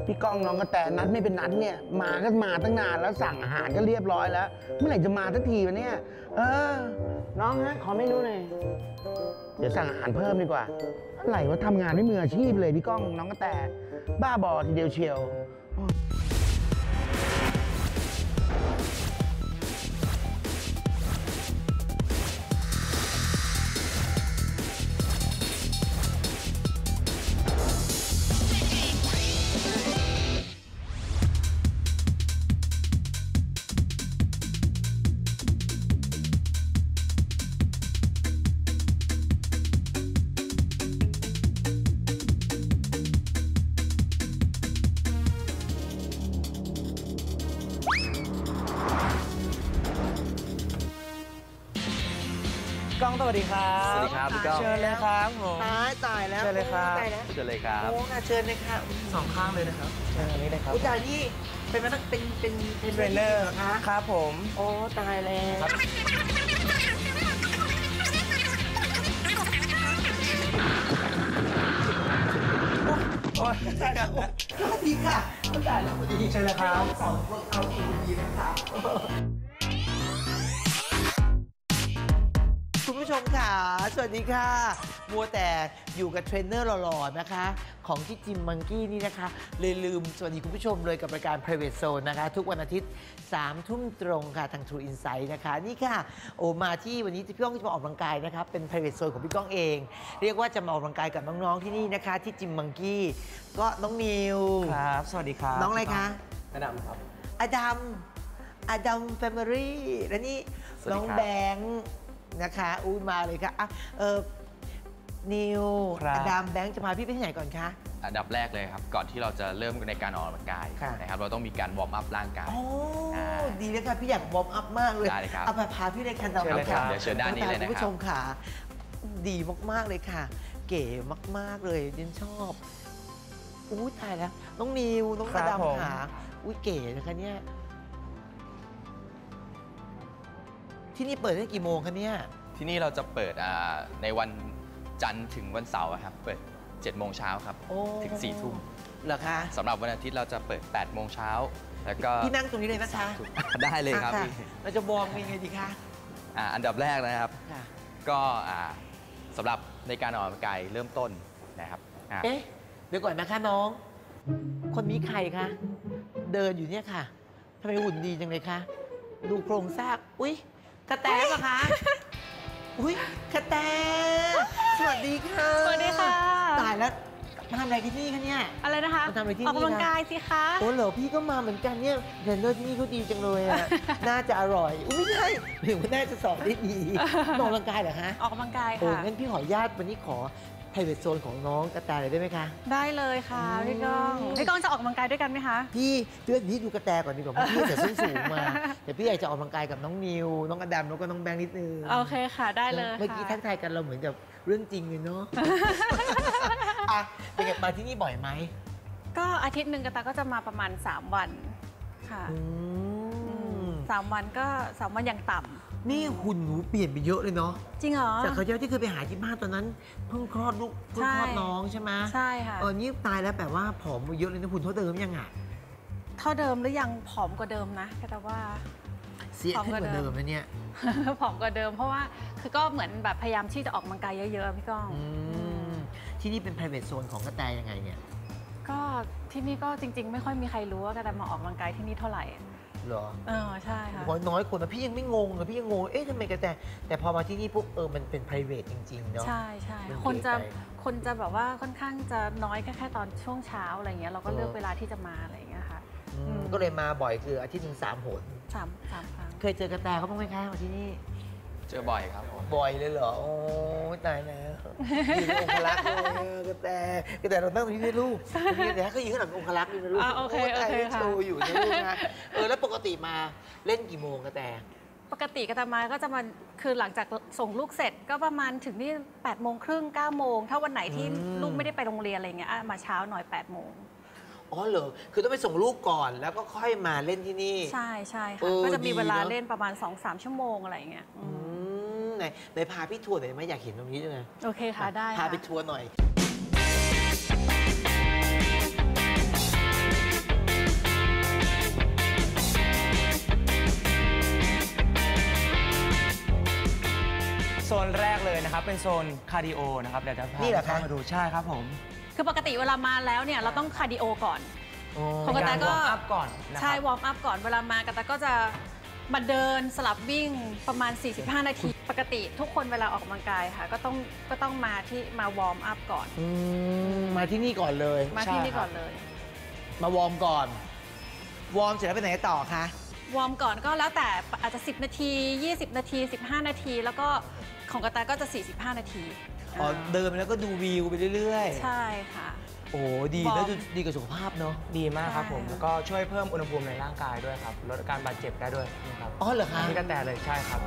พี่ก้องน้องกระแตนัดไม่เป็นนัดเนี่ยมาก็มาตั้งนานแล้วสั่งอาหารก็เรียบร้อยแล้วเมื่อไหร่จะมาสักทีวะเนี่ยน้องฮะขอเมนูหน่อยเดี๋ยวสั่งอาหารเพิ่มดีกว่าอะไรวะทำงานไม่มืออาชีพเลยพี่ก้องน้องกระแตบ้าบอทีเดียวเชียวก้องสวัสดีครับสวัสดีครับพี่ก้องเชิญเลยครับผมตายแล้วเชิญเลยครับเชิญเลยครับโอ้เชิญเลยค่ะ 2 ข้างเลยนะครับเชิญอันนี้เลยครับอุจจานี่เป็นเทรนเนอร์เหรอคะครับผมโอ้ตายแล้วโอ้ยสวัสดีค่ะอุจจานี่สวัสดีเชิญเลยครับสองคนเอาอีกทีนะครับคุณผู้ชมค่ะสวัสดีค่ะมัวแต่อยู่กับเทรนเนอร์หล่อๆนะคะของที่จิมมังกี้นี่นะคะเลยลืมสวัสดีคุณผู้ชมเลยกับรายการ Private Zone นะคะทุกวันอาทิตย์ 3 ทุ่มตรงค่ะทาง True Insight นะคะนี่ค่ะโอมาที่วันนี้พี่ก้องจะมาออกกำลังกายนะคะเป็น Private Zone ของพี่ก้องเองเรียกว่าจะมาออกกำลังกายกับน้องๆที่นี่นะคะที่จิมมังกี้ก็น้องนิวครับสวัสดีครับน้องอะไรคะอดัมครับอดัมแฟมิลี่และนี่น้องแบงค์นะคะอุ้ยมาเลยค่ะนิวอดัมแบงค์จะพาพี่ไปที่ไหนก่อนคะอันดับแรกเลยครับก่อนที่เราจะเริ่มในการออกกำลังกายนะครับเราต้องมีการวอร์มอัพร่างกายดีเลยค่ะพี่อยากวอร์มอัพมากเลยได้เลยครับเอาพาพี่เลยค่ะน้องค่ะเดี๋ยวเชิญด้านนี้เลยนะครับคุณผู้ชมค่ะดีมากๆเลยค่ะเก๋มากๆเลยดิฉันชอบอุ้ยตายแล้วน้องนิวน้องอดัมค่ะอุ้ยเก๋นะคะเนี่ยที่นี่เปิดได้กี่โมงคะเนี่ยที่นี่เราจะเปิดในวันจันทร์ถึงวันเสาร์ครับเปิด7 โมงเช้าครับถึง4 ทุ่มเหรอคะสำหรับวันอาทิตย์เราจะเปิด8 โมงเช้าแล้วก็พี่นั่งตรงนี้เลยนะคะได้เลยครับเราจะวอร์มยังไงดีคะอันดับแรกนะครับก็สำหรับในการออกกำลังกายเริ่มต้นนะครับเอ๊ะเดี๋ยวก่อนนะคะน้องคนนี้ใครคะเดินอยู่เนี่ยค่ะทำไมหุ่นดีจังเลยคะดูโครงสร้างอุ๊ยกระแตป่ะคะอุ้ยกระแตสวัสดีค่ะสวัสดีค่ะตายแล้วมาทำอะไรที่นี่คะเนี่ยอะไรนะคะมาทำอะไรที่นี่ออกกำลังกายสิคะโอ้เหรอพี่ก็มาเหมือนกันเนี่ยเทรนเนอร์ที่นี่เขาดีจังเลยอ่ะน่าจะอร่อยไม่ใช่หรือว่าน่าจะสอนได้ดีออกกำลังกายเหรอคะออกกำลังกายค่ะโอ้งั้นพี่ขออนุญาตวันนี้ขอprivate zone ของน้องกระแตเลยได้ไหมคะได้เลยค่ะพี่ก้องจะออกกำลังกายด้วยกันไหมคะพี่เดือนนี้ดูกระแตก่อนดีกว่าพี่แต่ส้นสูงมาแต่พี่อยากจะออกกำลังกายกับน้องนิวน้องอดัมแล้วก็น้องแบงค์นิดนึงโอเคค่ะได้เลยเมื่อกี้ทักทายกันเราเหมือนกับเรื่องจริงเลยเนาะเป็นไงมาที่นี่บ่อยไหมก็อาทิตย์หนึ่งกระแตก็จะมาประมาณ3 วันค่ะ3 วันก็3 วันอย่างต่ำนี่หุ่นหนูเปลี่ยนไปเยอะเลยเนาะจริงเหรอจากเขาที่เคยไปหาที่บ้านตอนนั้นเพิ่งคลอดลูกเพิ่งคลอดน้องใช่ไหมใช่ค่ะนี่ตายแล้วแบบว่าผอมเยอะเลยนะหุ่นเท่าเดิมยังไงเท่าเดิมหรือยังผอมกว่าเดิมนะแต่ว่าเสียขึ้นกว่าเดิมนะเนี่ยผอมกว่าเดิมเพราะว่าคือก็เหมือนแบบพยายามที่จะออกกำลังกายเยอะๆพี่ก้องที่นี่เป็น private zone ของกระแตยังไงเนี่ยก็ที่นี่ก็จริงๆไม่ค่อยมีใครรู้ว่ากระแตมาออกกำลังกายที่นี่เท่าไหร่เหรอใช่ค่ะน้อยคนนะพี่ยังไม่งงเลยพี่ยังงงทำไมกระแต่พอมาที่นี่ปุ๊บมันเป็น private จริงๆเนาะใช่คนจะแบบว่าค่อนข้างจะน้อยแค่ตอนช่วงเช้าอะไรเงี้ยเราก็เลือกเวลาที่จะมาอะไรเงี้ยค่ะก็เลยมาบ่อยคืออาทิตย์หนึ่ง3 หนสามครั้งเคยเจอกระแตเขาบ้างไหมคะมาที่นี่เจอบ่อยครับบ่อยเลยเหรอโอ้ตายแล้วยืนองคลักษ์เลยกระแตเราตั้งตรงนี้ด้วยลูกแต่เขายืนข้างหลังองคลักษ์นี่นะลูกโอเคโชว์อยู่นะลูกนะแล้วปกติมาเล่นกี่โมงกระแตปกติกระแตมาก็จะมาคือหลังจากส่งลูกเสร็จก็ประมาณถึงนี่8 โมงครึ่ง9 โมงถ้าวันไหนที่ลูกไม่ได้ไปโรงเรียนอะไรเงี้ยมาเช้าหน่อย8 โมงอ๋อเหรอคือต้องไปส่งลูกก่อนแล้วก็ค่อยมาเล่นที่นี่ใช่ค่ะก็จะมีเวลาเล่นประมาณ 2-3 ชั่วโมงอะไรเงี้ยไหนพาพี่ทัวร์หน่อยไหมอยากเห็นตรงนี้ด้วยนะโอเคค่ะได้พาไปทัวร์หน่อยครับเป็นโซนคาร์ดิโอนะครับเดี๋ยวจะพานี่เหรอคะมาดูใช่ครับผมคือปกติเวลามาแล้วเนี่ยเราต้องคาร์ดิโอก่อนอ๋อของกระแตก็วอร์มอัพก่อนนะคใช่รับวอร์มอัพก่อนเวลามากระแตก็จะมาเดินสลับวิ่งประมาณ 45 นาที ปกติทุกคนเวลาออกกำลังกายค่ะก็ต้องมาวอร์มอัพก่อนมาที่นี่ก่อนเลยมาที่นี่ก่อนเลยมาวอร์มก่อน วอร์มเสร็จแล้วไปไหนต่อคะวอร์มก่อนก็แล้วแต่อาจจะ10 นาที 20 นาที 15 นาที แล้วก็ของกระแตก็จะ 45 นาทีอ๋อเดินไปแล้วก็ดูวิวไปเรื่อยใช่ค่ะๆ โอ้ดีวอร์มแล้วดีกับสุขภาพเนาะดีมากครับผมใช่แล้วก็ช่วยเพิ่มอุณหภูมิในร่างกายด้วยครับลดอาการบาดเจ็บได้ด้วยนะครับอ๋อเหรอคะนี่ก็แต่เลยใช่ครับผม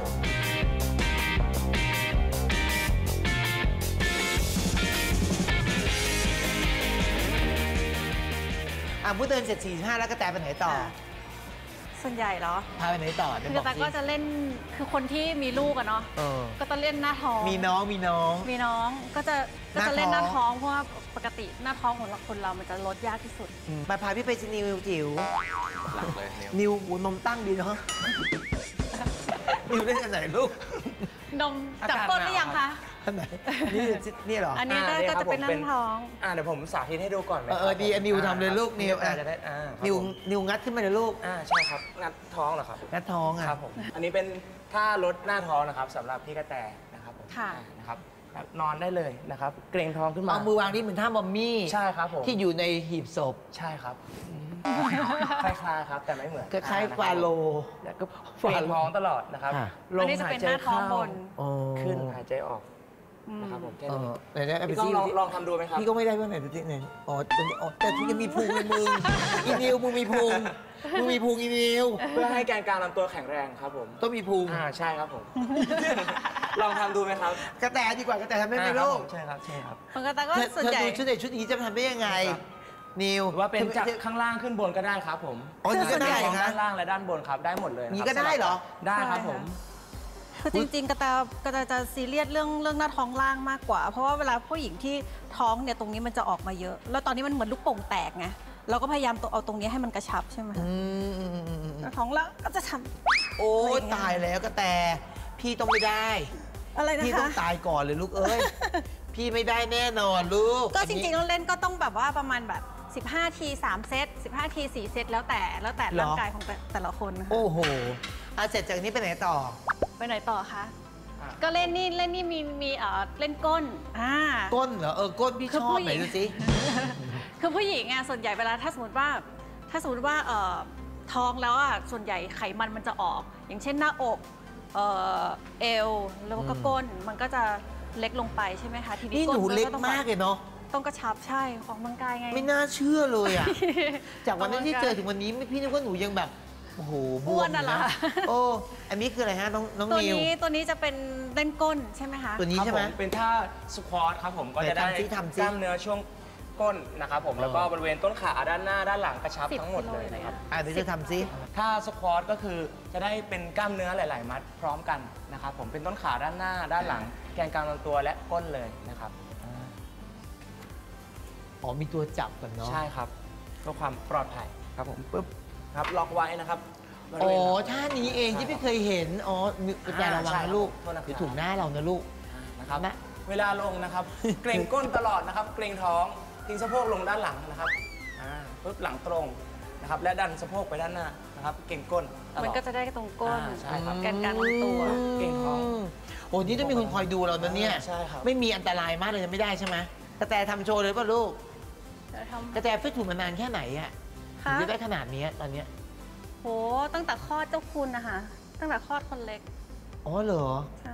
พูดเดินเสร็จ45แล้วก็แต่ไปไหนต่อส่วนใหญ่เหรอพาไปไหนต่อคืเดี๋อยวกบระอกแตก็จะเล่นคือคนที่มีลูกอะเนาะเออก็ต้องเล่นหน้าท้องมีน้องมีน้องก็จะเล่นหหน้าน้าท้ท้ออง งเพราะว่าปกติหน้าท้องของคนเรามันจะลดยากที่สุดมาพาพี่ไปนิวจิ๋วหลักเลยนิวนิวหูนมตั้งดีเนาะ นิวเล่นกันไหนลูกนมจับก้นหรือยังคะอันไหนนี่เหรออันนี้อ่าก็จะเป็นหน้าท้องเดี๋ยวผมสาธิตให้ดูก่อนไหมครับดีนิวทำเลยลูกนิวจะได้ครับนิวผมนิวงัดขึ้นมาเลยลูกใช่ครับงัดท้องเหรอครับงัดท้องอ่ะครับผมอันนี้เป็นท่าลดหน้าท้องนะครับสำหรับพี่กระแตนะครับผมค่ะนะครับนอนได้เลยนะครับเกรงท้องขึ้นมาเอามือวางนี่เหมือนท่ามอมมี่ใช่ครับผมที่อยู่ในหีบศพใช่ครับคล้ายๆครับแต่ไม่เหมือนคล้ายๆฟาโลแล้วก็เกรงท้องตลอดนะครับค่ะลอันมนี้จะหายเป็นใจหน้าท้องเข้าบนอ๋อขึ้นหายใจออกนะครับผมแค่เอนี้อไหนๆเอาไปพี่ก้อซิงลองทำดูไหมครับพี่ก็ไม่ได้เมื่อไหร่ดูที่ไหนอ๋อแต่ที่ยังมีพุงในมึงอีนิวมึงมีพุงอีนิวเพื่อให้แกนกลางลำตัวแข็งแรงครับผมต้องมีพุงใช่ครับผม ลองทำดูไหมครับกระแตดีกว่ากระแตทำได้ไหมครับลูผกมใช่ครับใช่ครับของกระแตก็เธอส่วนใหญ่ดูชุดไหนชุดนี้จะทำได้ยังไงครับนิวหรือว่าเป็นจากข้างล่างขึ้นบนก็ได้ครับผมอ๋อนี่ก็ได้ทั้งฮะด้านล่างและด้านบนครับได้หมดเลยนี่ก็ได้เหรอได้ครับผมคือจริงๆกระแตจะซีเรียสเรื่องหน้าท้องล่างมากกว่า เพราะว่าเวลาผู้หญิงที่ท้องเนี่ยตรงนี้มันจะออกมาเยอะ แล้วตอนนี้มันเหมือนลูกโป่งแตกไงเราก็พยายามเอาตรงนี้ให้มันกระชับใช่ไหมอืมหน้าท้องล่างก็จะทโอ้ยตายแล้วกระแตพี่ต้องไม่ได้ำอะไรนะพี่ต้องคะตายก่อนเลยลูกเอ้ย พี่ไม่ได้แน่นอนลูกก็จริงๆเราเล่นก็ต้องแบบว่าประมาณแบบ15 ที3 เซต15 ที 4 เซตแล้วแต่ร่างกายของแต่ละคนนะคะโอ้โหเสร็จจากนี้ไปไหนต่อไปไหนต่อคะ ก็เล่นนี่มีเล่นก้นก้นเหรอก้นพี่คือชอผู้บหญิงไหนดูสิคือผู้หญิงอ่ะส่วนใหญ่เวลาถ้าสมมติว่าท้องแล้วอ่ะส่วนใหญ่ไขมันมันจะออก อย่างเช่นหน้าอกเอวแล้วก็ก้นมันก็จะเล็กลงไปใช่ไหมคะทีนี้นี่หนูก้เล็กต้องมากเลยเนาะต้องกระชับใช่ออกกำลังกายไงไม่น่าเชื่อเลยอ่ะ จากวันนั้นที่เจอถึงวันนี้พี่นึกว่าหนูยังแบบโอ้โหบอ้ววมนน่ะเหรอนะโอ้อันนี้คืออะไรฮะน้องตัวนิวนี้จะเป็นเล่นก้นใช่ไหมคะตัวนี้ครับใช่ไหมผมเป็นท่าสควอตครับผมก็จะได้ไหนทำสิกล้ามเนื้อช่วงก้นนะครับผม แล้วก็บริเวณต้นขาด้านหน้าด้านหลังกระชับ 10 ทั้งหมดเลยนะครับเดี๋ยวจะทำสิท่าสควอตก็คือจะได้เป็นกล้ามเนื้อหลาย ๆ มัดพร้อมกันนะครับผมเป็นต้นขาด้านหน้าด้านหลัง แกนกลางลำตัวและก้นเลยนะครับอ๋อมีตัวจับกันเนาะใช่ครับเพื่อความปลอดภัยครับผมปึ๊บครับล็อกไว้นะครับบริอ๋อเวณหลังท่านี้เองที่พี่เคยเห็นอ๋อแต่ระวังใช่นะลูกโทษนะครับเดี๋ยวถูกหน้าเรานะลูกนะครับนะเวลาลงนะครับ เกรงก้นตลอดนะครับ เกรงท้องทิ้งสะโพกลงด้านหลังนะครับปึ๊บหลังตรงนะครับและดันสะโพกไปด้านหน้านะครับเกรงก้นตลอดมันก็จะได้ตรงก้นใช่ครับแกนกลางลำตัวเก่งท้องโอ้นี่ต้องมีคนคอยดูเรานะเนี่ยใช่ครับไม่มีอันตรายมากเลยไม่ได้ใช่ไหมกระแตทำโชว์เลยป่ะลูกจะทำกระแตฟิตหุ่นมานานแค่ไหนอะถึคะงจะได้ขนาดนี้ตอนเนี้ยโหตั้งแต่คลอดเจ้าคุณนะคะตั้งแต่คลอดคนเล็กอ๋อเหรอใช่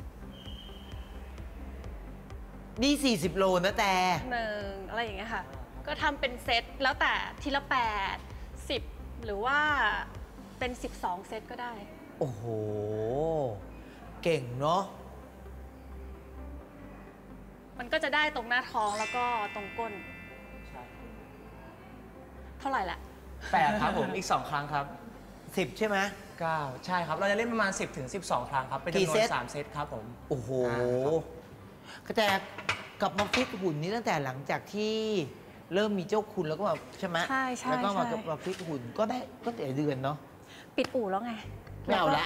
นี่40 โลนะแต่อะไรอย่างเงี้ยค่ะ ก็ทำเป็นเซตแล้วแต่ทีละ8 10 หรือว่าเป็น 12 เซตก็ได้โอ้โห เก่งเนาะมันก็จะได้ตรงหน้าท้องแล้วก็ตรงก้น เท่าไหร่ละ 8ครับผมอีก 2 ครั้งครับ 10 ใช่ไหม 9ใช่ครับเราจะเล่นประมาณ 10 ถึง 12 ครั้งครับเป็นกี่จำนวเซนต 3 เซตครับผมโอ้โหครับกระแตกลับมาฟิตหุ่นนี้ตั้งแต่หลังจากที่เริ่มมีเจ้าคุณแล้วก็มาใช่ไหมใช่แล้วก็มาใช่มาฟิตหุ่นก็ได้ก็แต่เดือนเนาะปิดอู่แล้วไงไม่เอาละ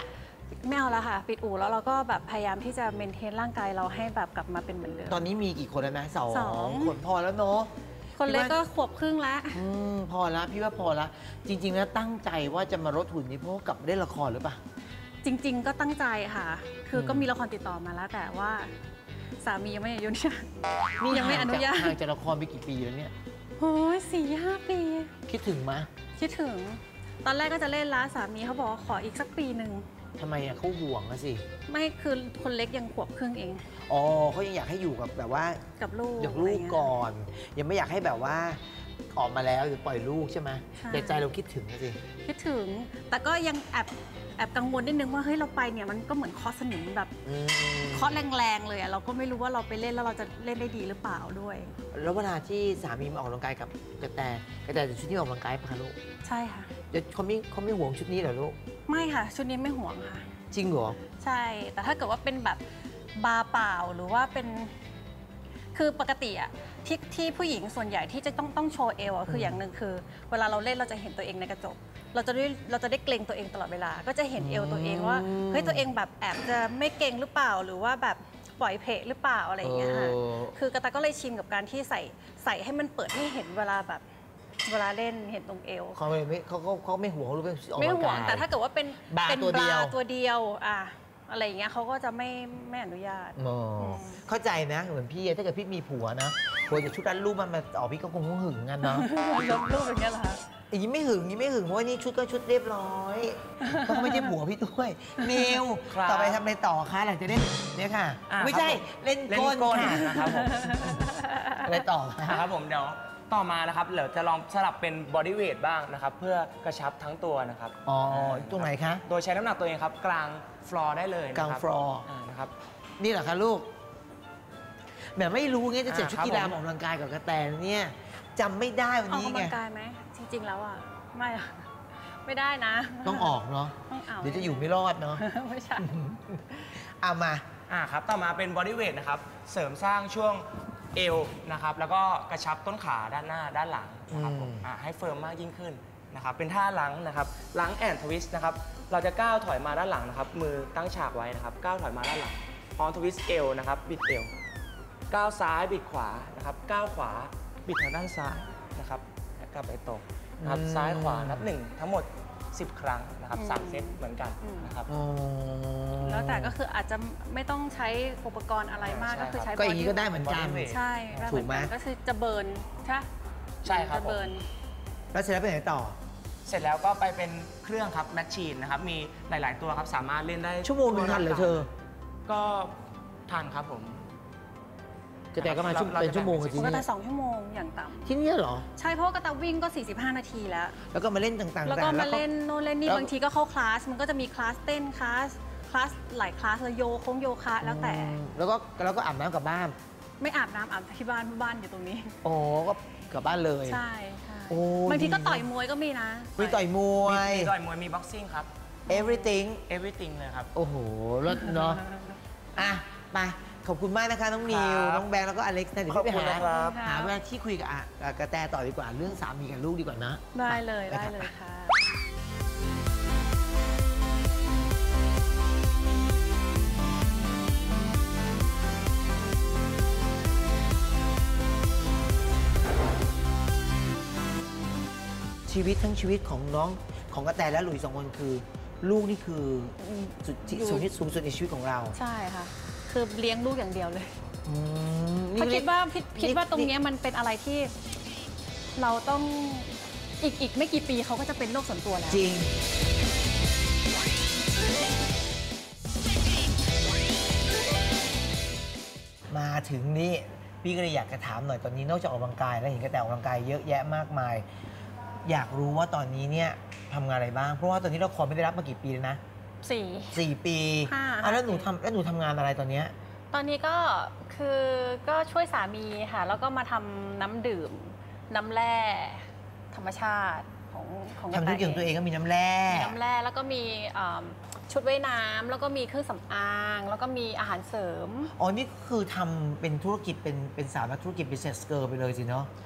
ไม่เอาแล้วค่ะ ปิดอู่แล้วเราก็แบบพยายามที่จะเมนเทนร่างกายเราให้แบบกลับมาเป็นเหมือนเดิมตอนนี้มีกี่คนแล้วนะสสออง งคนพอแล้วเนาะคนเล็กก็ขวบครึ่งแล้วพอแล้วพี่ว่าพอแล้วจริงๆแล้วตั้งใจว่าจะมาลดหุ่นนี่เพราะว่ากลับมาเล่นละครหรือเปล่าจริง ๆ ก็ตั้งใจค่ะ คือก็มีละครติดต่อมาแล้ว แต่ว่าสามียังไม่อนุญาตนี่ยังไม่อนุญาตห่างจากละครไปกี่ปีแล้วเนี่ยโอ้ย4-5 ปีคิดถึงมะคิดถึง ตอนแรกก็จะเล่นละสามีเขาบอกว่าขออีกสักปีหนึ่งทำไมอ่ะเขาห่วงอะสิไม่คือคนเล็กยังขวบครึ่งเองอ๋อเขายังอยากให้อยู่กับแบบว่ากับลูกอยากลูกก่อน ยังไม่อยากให้แบบว่าออกมาแล้วหรือปล่อยลูกใช่ไหมใช่แต่ใจเราคิดถึงนะสิคิดถึง แต่ก็ยังแอบกังวลนิดนึงว่าเฮ้ยเราไปเนี่ยมันก็เหมือนเคอสนิมแบบอืมเคาะแรงๆเลยอะเราก็ไม่รู้ว่าเราไปเล่นแล้วเราจะเล่นได้ดีหรือเปล่าด้วยแล้วเวลาที่สามีมาออกกำลังกายกับกระแตจะชุดที่ออกกำลังกายปะคะลูกใช่ค่ะเดี๋ยวเขาไม่ห่วงชุดนี้เหรอลูกไม่ค่ะ ชุดนี้ไม่ห่วงค่ะจริงเหรอใช่ แต่ถ้าเกิดว่าเป็นแบบบาร์เปล่าหรือว่าเป็นคือปกติอะที่ผู้หญิงส่วนใหญ่ที่จะต้องโชว์เอวอะคืออย่างหนึ่งคือ เวลาเราเล่นเราจะเห็นตัวเองในกระจก เราจะได้เกรงตัวเองตลอดเวลา ก็จะเห็นเอวตัวเองว่าเฮ้ยตัวเองแบบแอบจะไม่เกรงหรือเปล่า หรือว่าแบบปล่อยเพะหรือเปล่าอะไรอย่างเงี้ยค่ะ คือกระตายก็เลยชินกับการที่ใส่ให้มันเปิดให้เห็นเวลาแบบเวลาเล่นเห็นตรงเอวเขาไม่ห่วงรู้เป็นออกไม่กำลังห่วงกายแต่ถ้าเกิดว่าเป็นบาร์เป็นตัวเดียวตัวเดียวอะอะไรอย่างเงี้ยเขาก็จะไม่อนุญาตอ๋อเข้าใจนะเหมือนพี่อะถ้าเกิดพี่มีผัวนะผัวจะชุดรัดรูปมันมาออกพี่ก็คงหึงกันเนาะลบรูปอย่างเงี้ยเหรอคะอย่างนี้ไม่หึงเพราะว่านี่ชุดก็ชุดเรียบร้อยเพราะเขาไม่ใช่ผัวพี่ด้วยเมลครับต่อไปทำอะไรต่อคะหลังจากเล่นเนี่ยค่ะอ่าไม่ใช่ครับผมเล่นเล่นก้นก้นค่ะนะครับผมอะไรต่อคะนะครับผมเดี๋ยวต่อมานะครับเดี๋ยวจะลองสลับเป็นบอดี้เวทบ้างนะครับ เพื่อกระชับทั้งตัวนะครับอ๋อตรงไหนคะโดยใช้น้ำหนักตัวเองครับ กลางฟลอร์ได้เลยนะครับกลางฟลอร์นะครับนี่เหรอคะลูกแบบไม่รู้ไงจะใส่ชุดครับกีฬาผมออกกำลังกายกับกระแตเนี่ยจำไม่ได้วันออกนี้กำไงลังกายไหมจริง ๆ แล้วอ่ะไม่อะไม่ได้นะต้องออกเนาะต้องเอาเดี๋ยวจะอยู่ไม่รอดเนาะไม่ใช่เอามาครับต่อมาเป็นบอดี้เวทนะครับเสริมสร้างช่วงเอวนะครับแล้วก็กระชับต้นขาด้านหน้าด้านหลังนะครับผมให้เฟิร์มมากยิ่งขึ้นนะครับเป็นท่าล้างนะครับล้างแอนทวิสต์นะครับเราจะก้าวถอยมาด้านหลังนะครับมือตั้งฉากไว้นะครับก้าวถอยมาด้านหลังพร้อมทวิสต์เอวนะครับบิดเอวก้าวซ้ายบิดขวานะครับก้าวขวาบิดทางด้านซ้ายนะครับแล้วกลับไปตรงนะครับซ้ายขวานับ1ทั้งหมด 10 ครั้งนะครับ3 เซตเหมือนกันนะครับอ๋อแล้วแต่ก็คืออาจจะไม่ต้องใช้อุปกรณ์อะไรมากใช่ก็คือใช้ก็อย่างนี้ก็ได้เหมือนกัน body weight ใช่ได้เหมือนถูกไหมกันก็คือจะเบิร์นใช่ใช่ครับจะผมเบิร์นแล้วเสร็จแล้วไปไหนต่อเสร็จแล้วก็ไปเป็นเครื่องครับแมชชีนนะครับมีหลาย ๆ ตัวครับสามารถเล่นได้ชั่วโมงหนึงทันเหรอเธอก็ทันครับผมกระแตก็มาเป็นชั่วโมงกับที่ก็นี่แต่2 ชั่วโมงอย่างต่ำที่นี่เหรอใช่เพราะว่ากระตาวิ่งก็ 45 นาทีแล้วแล้วก็มาเล่นต่างๆแล้วก็มาเล่นโน่นเล่นนี่แล้วบางทีก็เข้าคลาส มันก็จะมีคลาสเต้นคลาสหลายคลาสเลยโยคะแล้วแต่แล้วก็อาบน้ำกลับบ้านไม่อาบน้ำอาบที่บ้านบ้านอยู่ตรงนี้โอ้ก็กลับบ้านเลยใช่ใช่โอ้บางทีก็ดีนะต่อยมวยก็มีนะมีต่อยมวยมีต่อยมวยมีบ็อกซิ่งครับ everything everything เลยครับโอ้โหรถเนาะ อ่ะไปขอบคุณมากนะคะ น้องนิวครับน้องแบงค์แล้วก็อเล็กซ์นะเดี๋ยวขอบพี่คุณไปนะครับหาเวลาที่คุยกับกระแตต่อดีกว่าเรื่องสามีกับลูกดีกว่านะได้เลยปได้ครับเลยค่ะชีวิตทั้งชีวิตของน้องของกระแตและหลุยสองคนคือ ลูกนี่คือสุดที่สูงสุดในชีวิตของเราใช่ค่ะ คือเลี้ยงลูกอย่างเดียวเลยอืมเพราะคิดว่าตรงนี่เนี้ยมันเป็นอะไรที่เราต้องอีกไม่กี่ปีเขาก็จะเป็นโลกส่วนตัวแล้วจริง มาถึงนี่พี่ก็เลยอยากจะถามหน่อยตอนนี้นอกจากออกกำลังกายแล้วเห็นกระแตออกกำลังกายเยอะแยะมากมาย อยากรู้ว่าตอนนี้เนี่ยทำงานอะไรบ้าง เพราะว่าตอนนี้ละครไม่ได้รับมากี่ปีแล้วนะ 4 ปีห้าแล้วหนูทำงานอะไรตอนเนี้ยตอนนี้ก็คือก็ช่วยสามีค่ะ แล้วก็มาทำน้ำดื่ม น้ำแร่ธรรมชาติของทำธุรกิจของตัวเองก็มีน้ำแร่มีน้ำแร่แล้วก็มีชุดว่ายน้ำแล้วก็มีเครื่องสำอาง แล้วก็มีอาหารเสริมอ๋อ นี่คือทำเป็นธุรกิจเป็นสาวนักธุรกิจ business girl ไปเลยสิเนาะ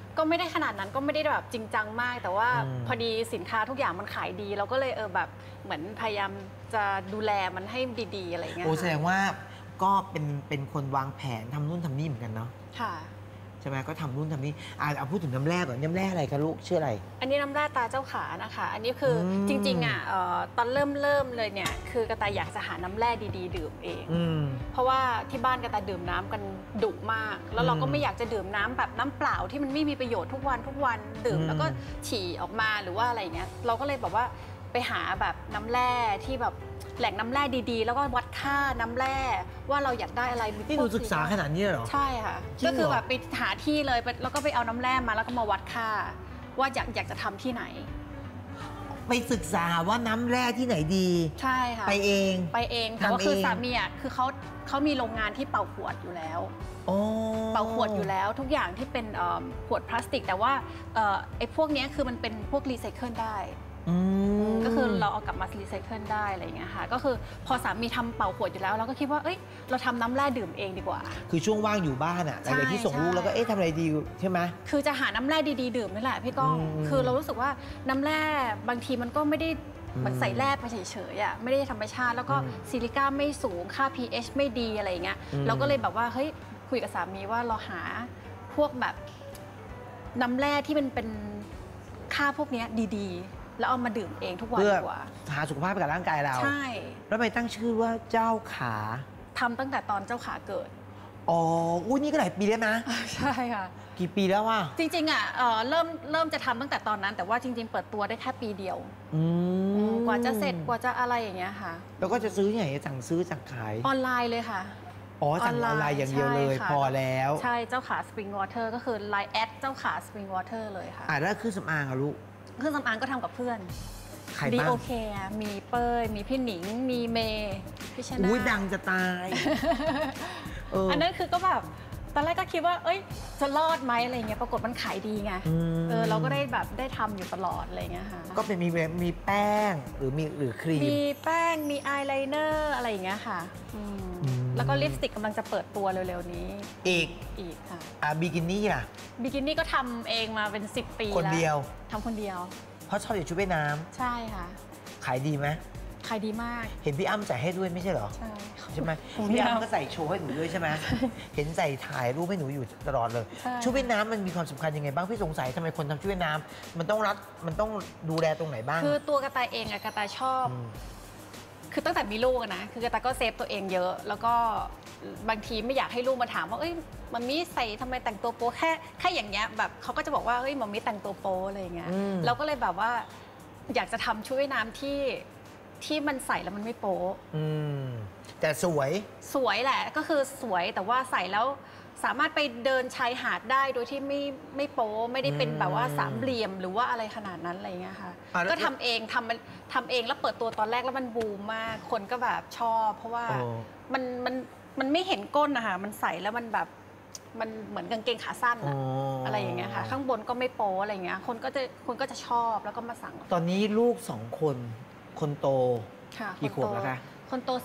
ก็ไม่ได้ขนาดนั้นก็ไม่ได้แบบจริงจังมาก แต่ว่าพอดีสินค้าทุกอย่างมันขายดีเราก็เลยแบบเหมือนพยายามจะดูแลมันให้ดีๆอะไรเงี้ยโอ้แสดงว่าก็เป็นคนวางแผนทำนู่นทำนี่เหมือนกันเนาะค่ะใช่ไหมก็ทำนู่นทำนี่เอาพูดถึงน้ำแร่ก่อนน้ำแร่อะไรคะลูกชื่ออะไรอันนี้น้ำแร่ตาเจ้าขานะคะอันนี้คือจริงๆตอนเริ่มเลยเนี่ยคือกระต่ายอยากจะหาน้ำแร่ดีๆดื่มเองเพราะว่าที่บ้านกระต่ายดื่มน้ำกันดุมาก แล้วเราก็ไม่อยากจะดื่มน้ำแบบน้ำเปล่าที่มันไม่มีประโยชน์ทุกวันดื่มแล้วก็ฉี่ออกมาหรือว่าอะไรเงี้ยเราก็เลยแบบว่าไปหาแบบน้ำแร่ที่แบบแหล่งน้ำแร่ดีๆแล้วก็วัดค่าน้ำแร่ว่าเราอยากได้อะไรนี่หนูศึกษาขนาดนี้เหรอใช่ค่ะจริงเหรอก็คือแบบไปหาที่เลยแล้วก็ไปเอาน้ำแร่มาแล้วก็มาวัดค่าว่าอยากจะทำที่ไหนไปศึกษาว่าน้ำแร่ที่ไหนดีใช่ค่ะไปเองแต่ว่าคือทำเองสามีอ่ะคือเขามีโรงงานที่เป่าขวดอยู่แล้วโอ้เป่าขวดอยู่แล้วทุกอย่างที่เป็นขวดพลาสติก แต่ว่าไอ้พวกนี้คือมันเป็นพวกรีไซเคิลได้ก็คือเราเอากลับมารีไซเคิลได้อะไรอย่างเงี้ยค่ะก็คือพอสามีทำเป่าขวดอยู่แล้วเราก็คิดว่าเอ้ยเราทำน้ำแร่ดื่มเองดีกว่าคือช่วงว่างอยู่บ้านอะหลังจากที่ส่งลูกแล้วก็ทำอะไรดีใช่ไหมคือจะหาน้ำแร่ดีๆดื่มนี่แหละพี่ก้องคือเรารู้สึกว่าน้ำแร่บางทีมันก็ไม่ได้เหมือนใส่แร่ไปเฉยๆอ่ะไม่ได้ธรรมชาติแล้วก็ซิลิก้าไม่สูงค่า pH ไม่ดีอะไรอย่างเงี้ยเราก็เลยแบบว่าเฮ้ยคุยกับสามีว่าเราหาพวกแบบน้ำแร่ที่มันเป็นค่าพวกนี้ดีๆแล้วเอามาดื่มเองทุกวันดีกว่าหาสุขภาพให้กับร่างกายเราใช่แล้วทำไมตั้งชื่อว่าเจ้าขาทำตั้งแต่ตอนเจ้าขาเกิดอ๋ออุ้ยนี่ก็หลายปีแล้วนะใช่ค่ะกี่ปีแล้ววะจริงๆอ่ะเริ่มจะทำตั้งแต่ตอนนั้นแต่ว่าจริงๆเปิดตัวได้แค่ปีเดียวกว่าจะเสร็จกว่าจะอะไรอย่างเงี้ยค่ะแล้วก็จะซื้อที่ไหนสั่งซื้อสั่งขายออนไลน์เลยค่ะอ๋อสั่งออนไลน์อย่างเดียวเลยใช่ค่ะพอแล้วใช่เจ้าขา Spring Water ก็คือ Line แอดเจ้าขา Spring Water เลยค่ะแล้วเครื่องสำอางอะลูกเครื่องสำอางก็ทำกับเพื่อนใครดีบ้างโอเคมีเป้ยมีพี่หนิง มีเมย์พี่ชนะอุ้ยดังจะตายอันนั้นคือก็แบบตอนแรกก็คิดว่าเอ้ยจะรอดไหมอะไรเงี้ยปรากฏมันขายดีไงเราก็ได้แบบได้ทำอยู่ตลอดอะไรเงี้ยค่ะก็เป็นมีแป้งหรือครีมมีแป้งมีอายไลเนอร์อะไรอย่างเงี้ยค่ะแล้วก็ลิปสติกกำลังจะเปิดตัวเร็วๆนี้อีกค่ะบิกินี่ล่ะบิกินี่ก็ทำเองมาเป็น10 ปีแล้วคนเดียวทำคนเดียวเพราะชอบใส่ชุดว่ายน้ใช่ค่ะำขายดีไหมขายดีมากเห็นพี่อ้ำใส่ให้ด้วยไม่ใช่เหรอใช่ใช่ไหมของพี่พี่อ้ำอ้ำก็ใส่โชว์ให้หนูด้วยใช่ไหมเห็นใส่ถ่ายรูปให้หนูอยู่ตลอดเลยใช่ชุดว่ายน้ำมันมีความสำคัญยังไงบ้างพี่สงสัยทำไมคนทำชุดว่ายน้ำมันต้องดูแลตรงไหนบ้างคือตัวกระต่ายเองอะกระต่ายชอบ คือตั้งแต่มีลูกอะนะคือกระต่ายก็เซฟตัวเองเยอะ แล้วก็บางทีไม่อยากให้ลูกมาถามว่าเอ้ยมัมมี่ใส่ทำไมแต่งตัวโป๊แค่อย่างเงี้ยแบบเขาก็จะบอกว่าเฮ้ยมัมมี่แต่งตัวโป๊อะไรอย่างเงี้ยเราก็เลยแบบว่าอยากจะทำชุดว่ายน้ำที่มันใส่แล้วมันไม่โป๊แต่สวยแหละก็คือสวยแต่ว่าใส่แล้วสามารถไปเดินชายหาดได้โดยที่ไม่โป๊ไม่ได้เป็นแบบว่าสามเหลี่ยมหรือว่าอะไรขนาดนั้นอะไรเงี้ยค่ะก็ทำเองทำเองแล้วเปิดตัวตอนแรกแล้วมันบูมมากคนก็แบบชอบ เพราะว่ามันไม่เห็นก้นนะคะมันใส่แล้วมันแบบมันเหมือนกางเกงขาสั้นอะไรอย่างเงี้ยค่ะข้างบนก็ไม่โป๊อะไรเงี้ยคนก็จะชอบแล้วก็มาสั่งตอนนี้ลูก2 คนโตค่ะกี่ขวบแล้วคะคนโต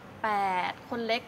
3.8 คนเล็ก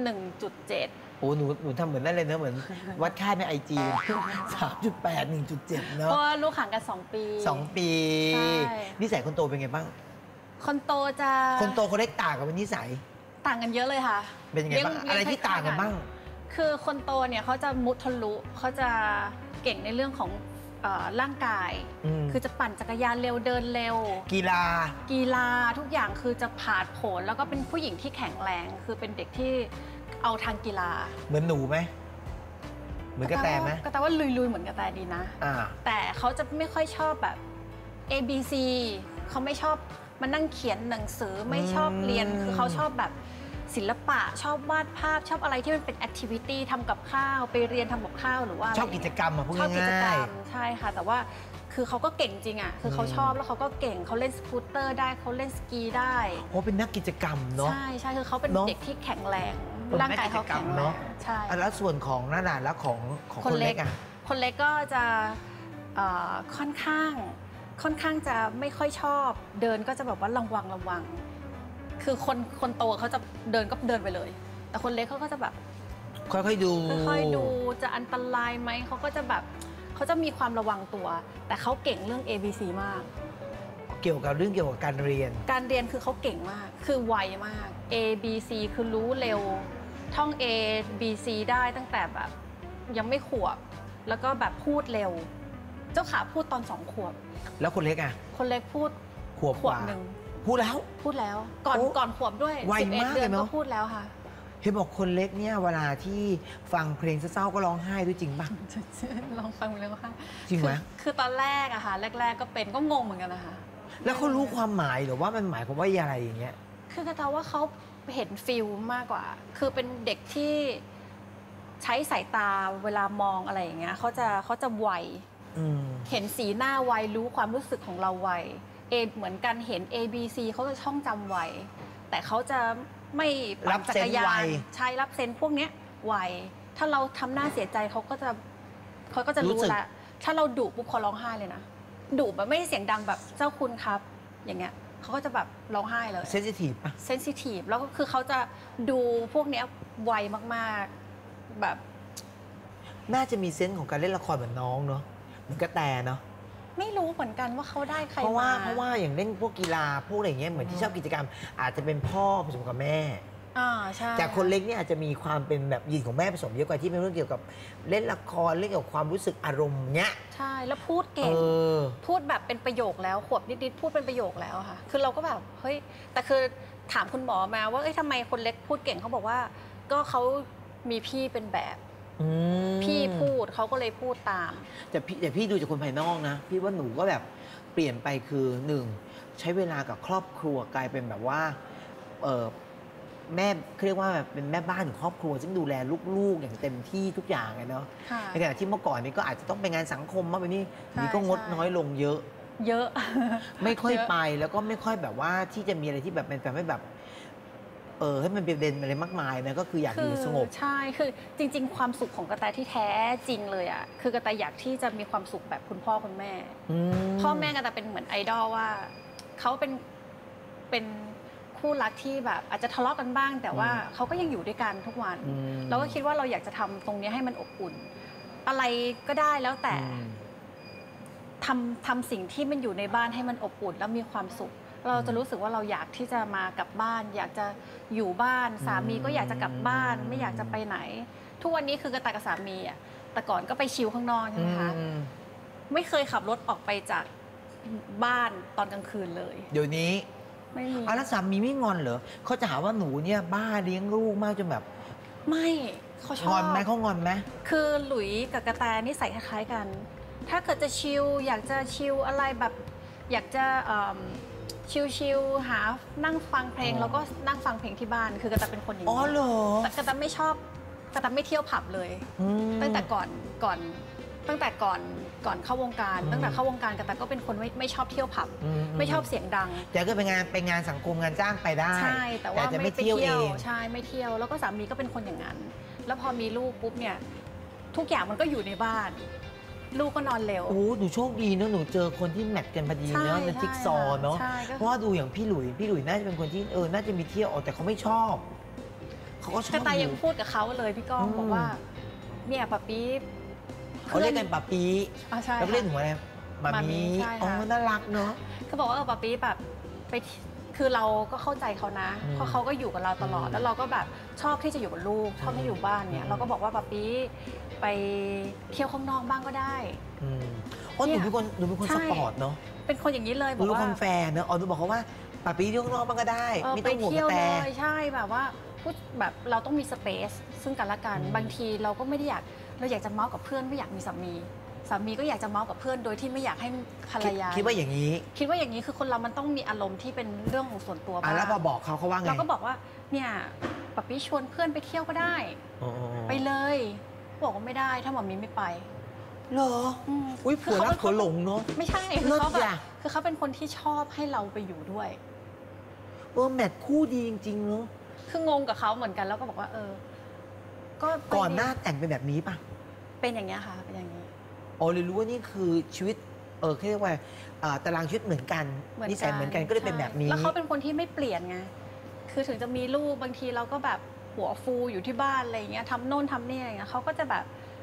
1.7 โอ้หนูทำเหมือนนั่นเลยเนอะเหมือนวัดค่าในไอจี3.8 1.7 เนอะเพราะว่าลูกห่างกัน 2 ปี 2 ปีใช่นิสัยคนโตเป็นไงบ้างคนโตจะคนโตคนเล็กต่างกันเป็นนิสัยต่างกันเยอะเลยค่ะเป็นยังไงบ้างอะไรที่ต่างกันบ้างคือคนโตเนี่ยเขาจะมุทะลุเขาจะเก่งในเรื่องของร่างกาย คือจะปั่นจักรยานเร็วเดินเร็วกีฬาทุกอย่างคือจะผาดโผนแล้วก็เป็นผู้หญิงที่แข็งแรง คือเป็นเด็กที่เอาทางกีฬาเหมือนหนูไหมเหมือนกระแตไหมก็แต่ว่าลุยๆเหมือนกระแตดีนะ แต่เขาจะไม่ค่อยชอบแบบ A B C เขาไม่ชอบมานั่งเขียนหนังสือไม่ชอบเรียนคือเขาชอบแบบศิลปะชอบวาดภาพชอบอะไรที่มันเป็นแอคทิวิตี้ทำกับข้าวไปเรียนทำกับข้าวหรือว่าชอบกิจกรรมพูดชอบกิจกรง่ายรมใช่ค่ะ แต่ว่าคือเขาก็เก่งจริงอ่ะคือเขาชอบแล้วเขาก็เก่งเขาเล่นสกูตเตอร์ได้เขาเล่นสกีได้โอ้เป็นนักกิจกรรมเนาะใช่คือเขาเป็นเนอะเด็กที่แข็งแรงเป็นร่างกายเขาแข็งแรเนาะงใช่แล้วส่วนของหน้าหนานแล้วของคนเล็กอ่ะคนเล็กก็จะค่อนข้างจะไม่ค่อยชอบเดินก็จะแบบว่าระวังคือคนโตเขาจะเดินก็เดินไปเลย แต่คนเล็กเขาก็จะแบบค่อยๆดูค่อยๆดูจะอันตรายไหมเขาก็จะแบบเขาจะมีความระวังตัว แต่เขาเก่งเรื่อง ABC มากเกี่ยวกับการเรียนการเรียนคือเขาเก่งมาก คือไวมาก A B C คือรู้เร็ว ท่อง A B C ได้ตั้งแต่แบบยังไม่ขวบ แล้วก็แบบพูดเร็ว เจ้าขาพูดตอน2 ขวบแล้วคนเล็กอ่ะคนเล็กพูดขวบขกวบว่าหนึ่งพูดแล้วพูดแล้ว ก่อนโอ้ก่อนขวบด้วยไวมาก 11 เดือนเลยเนก็อะพูดแล้วค่ะเห็นบอกคนเล็กเนี่ยเวลาที่ฟังเพลงเศร้าๆก็ร้องไห้ด้วยจริงป่ะลองฟังเลยว่าจริงไหมคือตอนแรกอะค่ะแรกๆก็เป็นก็งงเหมือนกันนะคะแล้วเขารู้ความหมายหรือว่ามันหมายความว่าอะไรอย่างเงี้ยคือกระตาว่าเขาเห็นฟิลมากกว่า คือเป็นเด็กที่ใช้สายตาเวลามองอะไรอย่างเงี้ยเขาจะไวอืมเห็นสีหน้าไวรู้ความรู้สึกของเราไวเหมือนกันเห็น A B C เขาจะช่องจำไวแต่เขาจะไม่ปั่นจักรยานใช้รับเซนพวกเนี้ยไวถ้าเราทำหน้าเสียใจเขาก็จะรู้ละถ้าเราดุปุ๊บเขาร้องไห้เลยนะดุแบบไม่ได้เสียงดังแบบเจ้าคุณครับ อย่างเงี้ยเขาก็จะแบบร้องไห้เลยเซนซิทีฟป่ะเซนซิทีฟแล้วก็คือเขาจะดูพวกเนี้ยไวมากๆแบบน่าจะมีเซนส์ของการเล่นละครเหมือนน้องเนาะเหมือนกระแตเนาะไม่รู้เหมือนกันว่าเขาได้ใครเพราะมาว่าอย่างเล่นพวกกีฬาพวกอะไรเงี้ยเหมือนที่ชอบกิจกรรม อาจจะเป็นพ่อผสมกับแม่ใช่แต่คนเล็กเนี่ยอาจจะมีความเป็นแบบยีนของแม่ผสมเยอะกว่าที่เป็นเรื่องเกี่ยวกับเล่นละครเรื่องเกี่ยวกับความรู้สึกอารมณ์เงี้ยใช่แล้วพูดเอเก่งอพูดแบบเป็นประโยคแล้วขวบนิดๆพูดเป็นประโยคแล้วค่ะ คือเราก็แบบเฮ้ยแต่คือถามคุณหมอมาว่าเอ้ยทำไมคนเล็กพูดเก่งเขาบอกว่า ก็เขามีพี่เป็นแบบ พี่พูดเขาก็เลยพูดตามแต่พี่ดูจากคนภายนอกนะ พี่ว่าหนูก็แบบเปลี่ยนไปคือหนึ่งใช้เวลากับครอบครัวกลายเป็นแบบว่าแม่เรียกว่าเป็นแม่บ้านของครอบครัว ซึ่งดูแลลูกๆอย่างเต็มที่ทุกอย่างไงเนาะค่ะในขณะที่เมื่อก่อนนี่ก็อาจจะต้องไปงานสังคมมากไปนี่ใช่นี่ก็งดใช่น้อยลงเยอะเยอะไม่ค่อยเยอะไปแล้วก็ไม่ค่อยแบบว่าที่จะมีอะไรที่แบบเป็นแบบให้แบบให้มันเป็นประเด็นอะไรมากมายนะก็คืออยากอยู่สงบใช่คือจริง ๆ ความสุขของกระแตที่แท้จริงเลยอ่ะคือกระแตอยากที่จะมีความสุขแบบคุณพ่อคุณแม่ พ่อแม่กระแตเป็นเหมือนไอดอลว่าเขาเป็นคู่รักที่แบบอาจจะทะเลาะกันบ้าง แต่ว่าเขาก็ยังอยู่ด้วยกันทุกวัน เราก็คิดว่าเราอยากจะทำตรงนี้ให้มันอบอุ่น อะไรก็ได้แล้วแต่ทำสิ่งที่มันอยู่ในบ้านให้มันอบอุ่นแล้วมีความสุข เราจะรู้สึกว่าเราอยากที่จะมากลับบ้าน อยากจะอยู่บ้านสามีก็อยากจะกลับบ้าน ไม่อยากจะไปไหน ทุกวันนี้คือกระแตกับสามีอ่ะแต่ก่อนก็ไปชิลข้างนอกใช่ไหมคะไม่เคยขับรถออกไปจากบ้านตอนกลางคืนเลยเดี๋ยวนี้ไม่มีแล้วสามีไม่งอนเหรอเขาจะหาว่าหนูเนี่ยบ้าเลี้ยงลูกมากจนแบบไม่เขาชงออนบไหมเขางอนไหมคือหลุยกับกระแตนิสัยคล้ายๆกัน ถ้าเกิดจะชิลอยากจะชิลอะไรแบบอยากจะชิลๆหานั่งฟังเพลงแล้วก็นั่งฟังเพลงที่บ้าน คือกระแตเป็นคนอย่างอ๋อนี้เหรอแต่กระแตไม่ชอบกระแตไม่เที่ยวผับเลย ตั้งแต่ก่อนเข้าวงการ ตั้งแต่เข้าวงการกระแตก็เป็นคนไม่ชอบเที่ยวผับ ไม่ชอบเสียงดังแต่ก็ไปงานสังคมงานจ้างไปได้ใช่แต่ว่าจะไม่ไม่ไปเที่ยวเองใช่ไม่เที่ยวแล้วก็สามีก็เป็นคนอย่างนั้น แล้วพอมีลูกปุ๊บเนี่ยทุกอย่างมันก็อยู่ในบ้าน ลูกก็นอนเร็วโอ้หนูโชคดีเนอะหนูเจอคนที่แมทกันพอดีเนอะใช่ในจิ๊กซอว์เนาะใช่ก็เพราะว่าดูอย่างพี่หลุยน่าจะเป็นคนที่น่าจะมีเที่ยวแต่เขาไม่ชอบเขาก็ชอบกระต่ายยังพูดกับเขาเลยพี่ก้องบอกว่าเนี่ยป๊าปี๊เขาเรียกกันปาปีใช่แล้วก็เรียกหนูอะไรมามีใช่อ๋อค่ะน่ารักเนาะเขาบอกว่าป๊าปี๊แบบไปคือเราก็เข้าใจเขานะ เพราะเขาก็อยู่กับเราตลอด แล้วเราก็แบบชอบที่จะอยู่กับลูกชอบที่อยู่บ้านเนี่ยเราก็บอกว่าป๊าปี๊ไปเที่ยวข้างนอกบ้างก็ได้เพราะหนูเป็นคนใช่สปอร์ตเนาะเป็นคนอย่างนี้เลยหบนูอกเป็นว่าคนแฟร์เนาะหนูบอกเขาว่าปาปีเที่ยวข้างนอกบ้างก็ได้ ไม่ไปต้องห่วงเที่ยวแต่เลยใช่แบบว่าพูดแบบเราต้องมีสเปซซึ่งกันและกันบางทีเราก็ไม่ได้เราอยากจะเมาส์กับเพื่อนไม่อยากมีสามีก็อยากจะเมาส์กับเพื่อนโดยที่ไม่อยากให้ภรรยาคิดว่าอย่างนี้คิดว่าอย่างนี้คือคนเรามันต้องมีอารมณ์ที่เป็นเรื่องของส่วนตัวบ้างแล้วพอบอกเขาว่าไงเราก็บอกว่าเนี่ยป๊าปี้ชวนเพื่อนไปเที่ยวก็ได้อ๋อไปเลยบอกว่าไม่ได้ถ้าหมอมีไม่ไปเหรออุ้ยผัวรักผัวหลงเนาะไม่ใช่เลิคือศเขาแบบอ่ะคือเขาเป็นคนที่ชอบให้เราไปอยู่ด้วยแมทคู่ดีจริงๆเนาะคืองงกับเขาเหมือนกันแล้วก็บอกว่าก็ไปก่อนหน้าแต่งเป็นแบบนี้ป่ะเป็นอย่างเงี้ยค่ะเป็นอย่างนี้อ๋อเลยรู้ว่านี่คือชีวิตเขาเรียกว่าตารางชีวิตเหมือนกันนิสัยเหมือนกันก็เลยเป็นแบบนี้แล้วเขาเป็นคนที่ไม่เปลี่ยนไงคือถึงจะมีลูกบางทีเราก็แบบหัวฟูอยู่ที่บ้านอะไรอย่างเงี้ยทำโน่นทำนี่อะไรเงี้ยเขาก็จะแบบ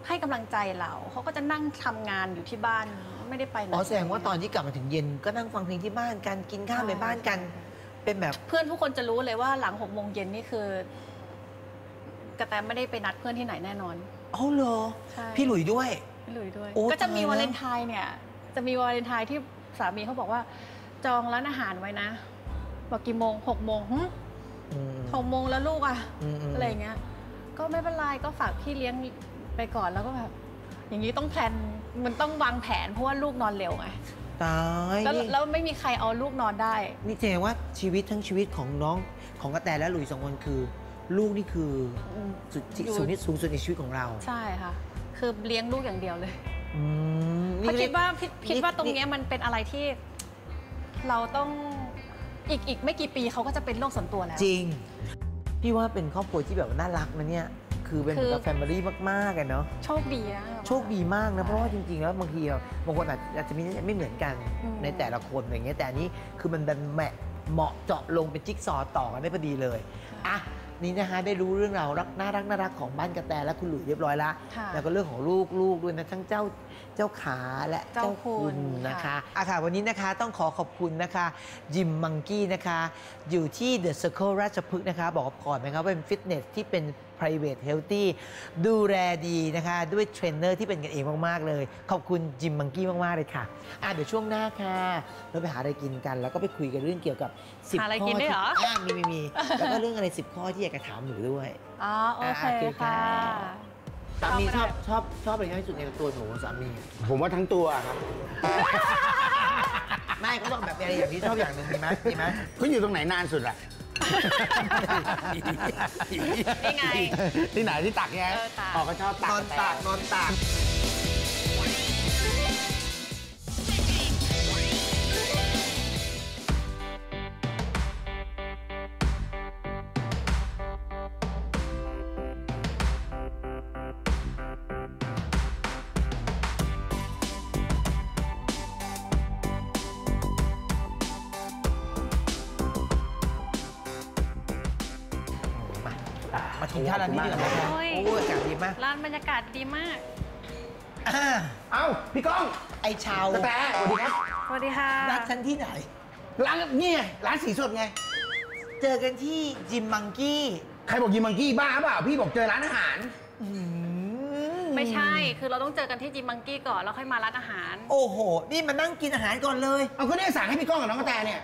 ให้กำลังใจเราเขาก็จะนั่งทำงานอยู่ที่บ้านไม่ได้ไปไหนอ๋อแสดงว่าตอนที่กลับมาถึงเย็นก็นั่งฟังเพลงที่บ้านกันกินข้าวในบ้านกัน เป็นแบบเพื่อนทุกคนจะรู้เลยว่าหลัง6 โมงเย็นนี่คือกระแตไม่ได้ไปนัดเพื่อนที่ไหนแน่นอนอ๋อเหรอใช่พี่หลุยด้วยไม่เลยด้วยโอ้ก็จะมีตายแล้ววาเลนไทน์เนี่ย จะมีวาเลนไทน์ที่สามีเขาบอกว่า จองร้านอาหารไว้นะบอกกี่โมง6 โมงอืม 6 โมงแล้วลูกอะมอะไรอย่างเงี้ย ก็ไม่เป็นไรก็ฝากพี่เลี้ยงไปก่อนแล้วก็แบบอย่างนี้ต้องแพลนมันต้องวางแผนเพราะว่าลูกนอนเร็วไงตายแล้วนี่แล้วไม่มีใครเอาลูกนอนได้นี่แสดงว่าชีวิตทั้งชีวิตของน้องของกระแตและหลุย2 คนคือ ลูกนี่คือสุดอยู่สูงสุดในชีวิตของเราใช่ค่ะ คือเลี้ยงลูกอย่างเดียวเลยอืมเพราะนี่คิดว่าตรงเนี้ยมันเป็นอะไรที่เราต้องอีกไม่กี่ปีเขาก็จะเป็นโลกส่วนตัวแล้วจริง พี่ว่าเป็นครอบครัวที่แบบน่ารักนะเนี่ย คือเป็นคือแบบแฟมิลี่มากๆกันเนาะโชคดีนะโชคดีมากนะ เพราะว่าจริงๆ แล้วบางทีบางคนอาจจะไม่เหมือนกันอืมในแต่ละคนอย่างเงี้ยแต่อันนี้คือมันดันเหมาะเจาะลงเป็นจิ๊กซอว์ต่อกันได้พอดีเลยอ่ะนี่นะคะได้รู้เรื่องราวน่ารักของบ้านกระแตและคุณหลุยเรียบร้อยแล้วค่ะแล้วก็เรื่องของลูกด้วยนะทั้งเจ้าขาและเจ้าคุณนะคะค่ะอ่ะค่ะวันนี้นะคะต้องขอบคุณนะคะยิมมังกี้นะคะอยู่ที่ The Circle ราชพฤกษ์นะคะบอกก่อนนะคะว่าเป็นฟิตเนสที่เป็น private healthy ดูแลดีนะคะด้วยเทรนเนอร์ที่เป็นกันเองมากๆเลยขอบคุณยิมมังกี้มากๆเลยค่ะอ่ะเดี๋ยวช่วงหน้าค่ะเราไปหาอะไรกินกัน แล้วก็ไปคุยกันเรื่องเกี่ยวกับ10 หาอะไรข้อกินด้วยเหรอมีแล้วก็เรื่องอะไร10 ข้อที่อยากจะถามหนูด้วยอ๋อโอเคโอเคค่ะค่ะสามีชอบอะไรที่สุดในตัวหนูสามีผมว่าทั้งตัวครับไม่เขาบอกแบบอะไรอย่างที่ชอบอย่างหนึ่งมีไหมเขาอยู่ตรงไหนนานสุดอะนี่ไงที่ไหนที่ตักไงตากอ๋อก็ชอบตักนอนตาก มากินข้าวร้านนี้ดีกว่านะคะโอ้ยโอ้ยอากาศดีมากร้านบรรยากาศดีมากอ่าเอ้าพี่ก้องไอชาวกระแตสวัสดีครับสวัสดีค่ะนัดฉันที่ไหนร้านนี่ไงร้านสีสดไงเจอกันที่จิมมังกี้ใครบอกยิมมังกี้บ้าเปล่าพี่บอกเจอร้านอาหารไม่ใช่ คือเราต้องเจอกันที่จิมมังกี้ก่อน แล้วค่อยมาร้านอาหารโอ้โห นี่มานั่งกินอาหารก่อนเลยเอาก็เนี่ยสั่งให้พี่ก้องกับน้องกระแตเนี่ย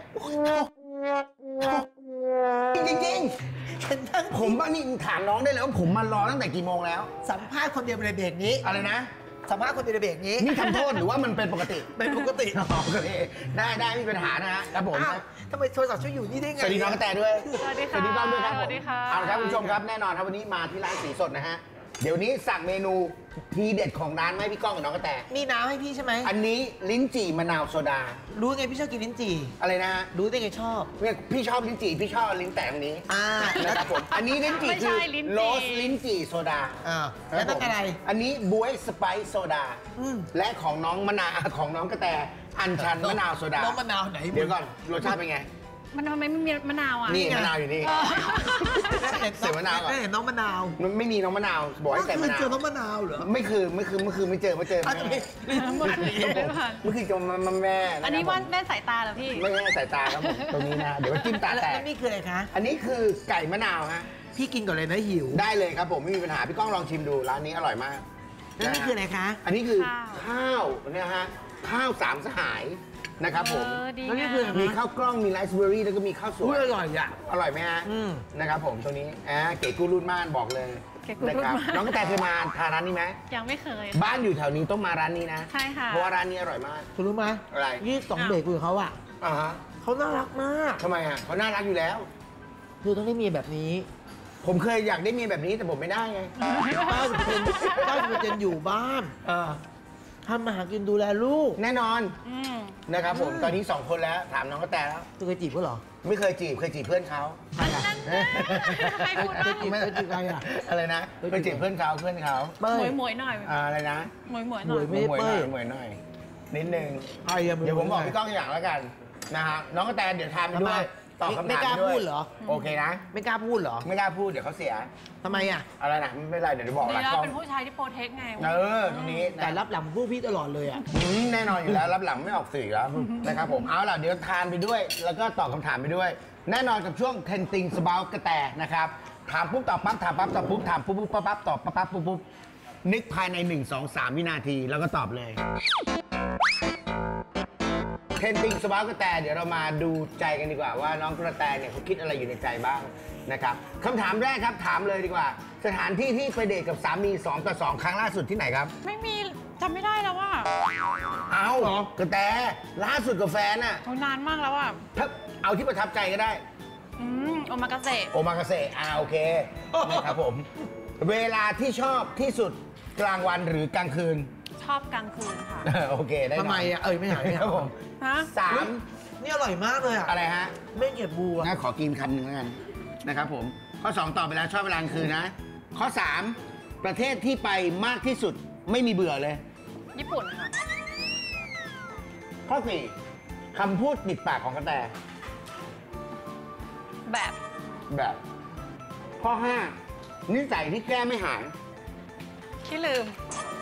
จริงฉันนั่งๆผมบ้านี่ถามน้องได้เลยว่าผมมารอตั้งแต่กี่โมงแล้วสัมภาษณ์คนเดียวในเบรกนี้อะไรนะสัมภาษณ์คนเดียวในเบรกนี้นี่ทำโทษหรือว่ามันเป็นปกติเป็นปกติอ๋อโอเคได้ไม่มีปัญหานะฮะครับผมอ้าวทำไมโทรศัพท์ช่วยอยู่นี่ได้ไงสวัสดีน้องกระแตด้วยสวัสดีค่ะสวัสดีก้องด้วยครับผมสวัสดีค่ะเอาละครับคุณผู้ชมครับแน่นอนครับวันนี้มาที่ร้านสีสดนะฮะเดี๋ยวนี้สั่งเมนูทีเด็ดของร้านไหมพี่ก้องกับน้องกระแตมีน้ำให้พี่ใช่ไหมอันนี้ลิ้นจี่มะนาวโซดารู้ไงพี่ชอบกินลิ้นจี่อะไรนะฮะรู้ได้ไงชอบเนี่ยพี่ชอบลิ้นจี่พี่ชอบลิ้นแตงนี้ นะครับผมอันนี้ลิ้นจี่ไม่คืใช่อลิ้นจี่โรสลิ้นจี่โซดาแล้วต้องอะไรอันนี้บวยสไปซ์โซดาอืมและของน้องมะนาวของน้องกระแตอัญชันมะนาวโซดาน้องมะนาวไหนเดี๋ยวก่อนรสชาติเป็นไงมันทำไมไม่มีมะนาวอ่ะนี่มะนาวอยู่นี่ เสียมะนาวก่อนได้เห็นน้องมะนาวมันไม่มีน้องมะนาวบอกให้ใส่มะนาวเจอน้องมะนาวเหรอไม่คือไม่เจออ้าวทำไมหมดเลยไม่ผ่านเมื่อคืนจะมาแม่ะอันนี้ครับว่าผมแม่สายตาเหรอพี่ไม่แม่สายตาครับผมตรงนี้นะเดี๋ยวจิ้มตาแล้วแตกนี่คืออะไรคะอันนี้คือไก่มะนาวฮะพี่กินก่อนเลยนะหิวได้เลยครับผมไม่มีปัญหาพี่ก้องลองชิมดูร้านนี้อร่อยมากแล้วนี่คืออะไรคะอันนี้คือข้าวข้าวนะฮะข้าวสามสหายนะครับผมดีแล้วนี่งาคือมมีข้าวกล้องมีไรซ์เบอร์รี่แล้วก็มีข้าวสอุ้วย ยอร่อยอ่ะอร่อยไหมฮะอืมนะครับผมตัวนี้เก๋กูรุ่นม่านบอกเลยเก๋กูรุ่นม่านะคบน้องกระแตเคยมาทานร้านนี้ไหมยังไม่เคยบ้านอยู่แถวนี้ต้องมาร้านนี้นะใช่ค่ะเพราะว่าร้านนี้อร่อยมากคุณรู้ไหมอะไรยี่สองเบรกคุยกับเขาอ่ะอ่าฮะเขาน่ารักมากทำไมอ่ะเขาน่ารักอยู่แล้วคือต้องได้มีแบบนี้ผมเคยอยากได้เมียแบบนี้แต่ผมไม่ได้ไง 90%อยู่บ้านทำมาหากินดูแลลูกแน่นอนอืมนะครับผมตอนนี้ 2 คนแล้วถามน้องกระแตแล้วตัวเคยจีบเขาเหรอไม่เคยจีบเคยจีบเพื่อนเขาอันนั้นนะใครพูดบ้างเคยจีบใครอ่ะอะไรนะเคยจีบเพื่อนเขาเป้หมวยหน่อยอะไรนะหมวยหน่อยไม่ได้หมวยหเป้น่อย ยหมวยหน่อยนิดนึงใครอะเดี๋ยวผมบอกพี่ก้องอย่างแล้วกันนะฮะน้องกระแตเดี๋ยวทานไปด้วยตอบคำไม่ถามกล้าด้วพูยดเหรอโอเคนะไม่กล้าพูดเหรอไม่กล้าพูดเดี๋ยวเขาเสียทำไมอ่ะอะไรนะไม่เป็นไรเดี๋ยวบอกดีหลังแล้วกล้องเป็นผู้ชายที่โปรเทคไงตรงนี้แต่นะรับหลังพูดพี่ตลอดเลยอ่ะแน่นอนอยู่แล้วรับหลังไม่ออกสื่อแล้วนะครับผมเอาล่ะเดี๋ยวทานไปด้วย แล้วก็ตอบคำถามไปด้วย แน่นอนกับช่วง10 things about กระแตนะครับถามปุ๊บตอบปั๊บถามปั๊บตอบปุ๊บถามปุ๊บปุ๊บปั๊บตอบปั๊บปั๊บปุ๊บปุ๊บนึกภายใน1 2 3วินาทีแล้วก็ตอบเลย10 things about กระแตเดี๋ยวเรามาดูใจกันดีกว่าว่าน้องกระแตเนี่ยเขาคิดอะไรอยู่ในใจบ้างนะครับคำถามแรกครับถามเลยดีกว่า สถานที่ที่ไปเดทกับสามี2 ต่อ 2 ครั้งล่าสุดที่ไหนครับไม่มีจำไม่ได้แล้วว่าเอากระแตล่าสุดกับแฟนน่ะนานมากแล้วอ่ะถ้าเอาที่ประทับใจก็ได้โอมากาเสะโอมากาเสะโอเคนะครับผม เวลาที่ชอบที่สุดกลางวันหรือกลางคืนชอบกลางคืนค่ะโอเคได้หน่ยทำไมอ่ะไม่หายไม่คหารัยบผมฮะสามนี่อร่อยมากเลยอ่ะอะไรฮะไม่เก็บบูอ่ะงั้นขอกินคำหนึ่งแล้วกันนะครับผม ข้อ 2 ตอบไปแล้วชอบเวลากลางคืนนะ ข้อ 3 ประเทศที่ไปมากที่สุดไม่มีเบื่อเลยญี่ปุ่นค่ะข้อ 4คำพูดติดปากของกระแตแบบแบบ ข้อ 5 นิสัยที่แก้ไม่หายที่ลืม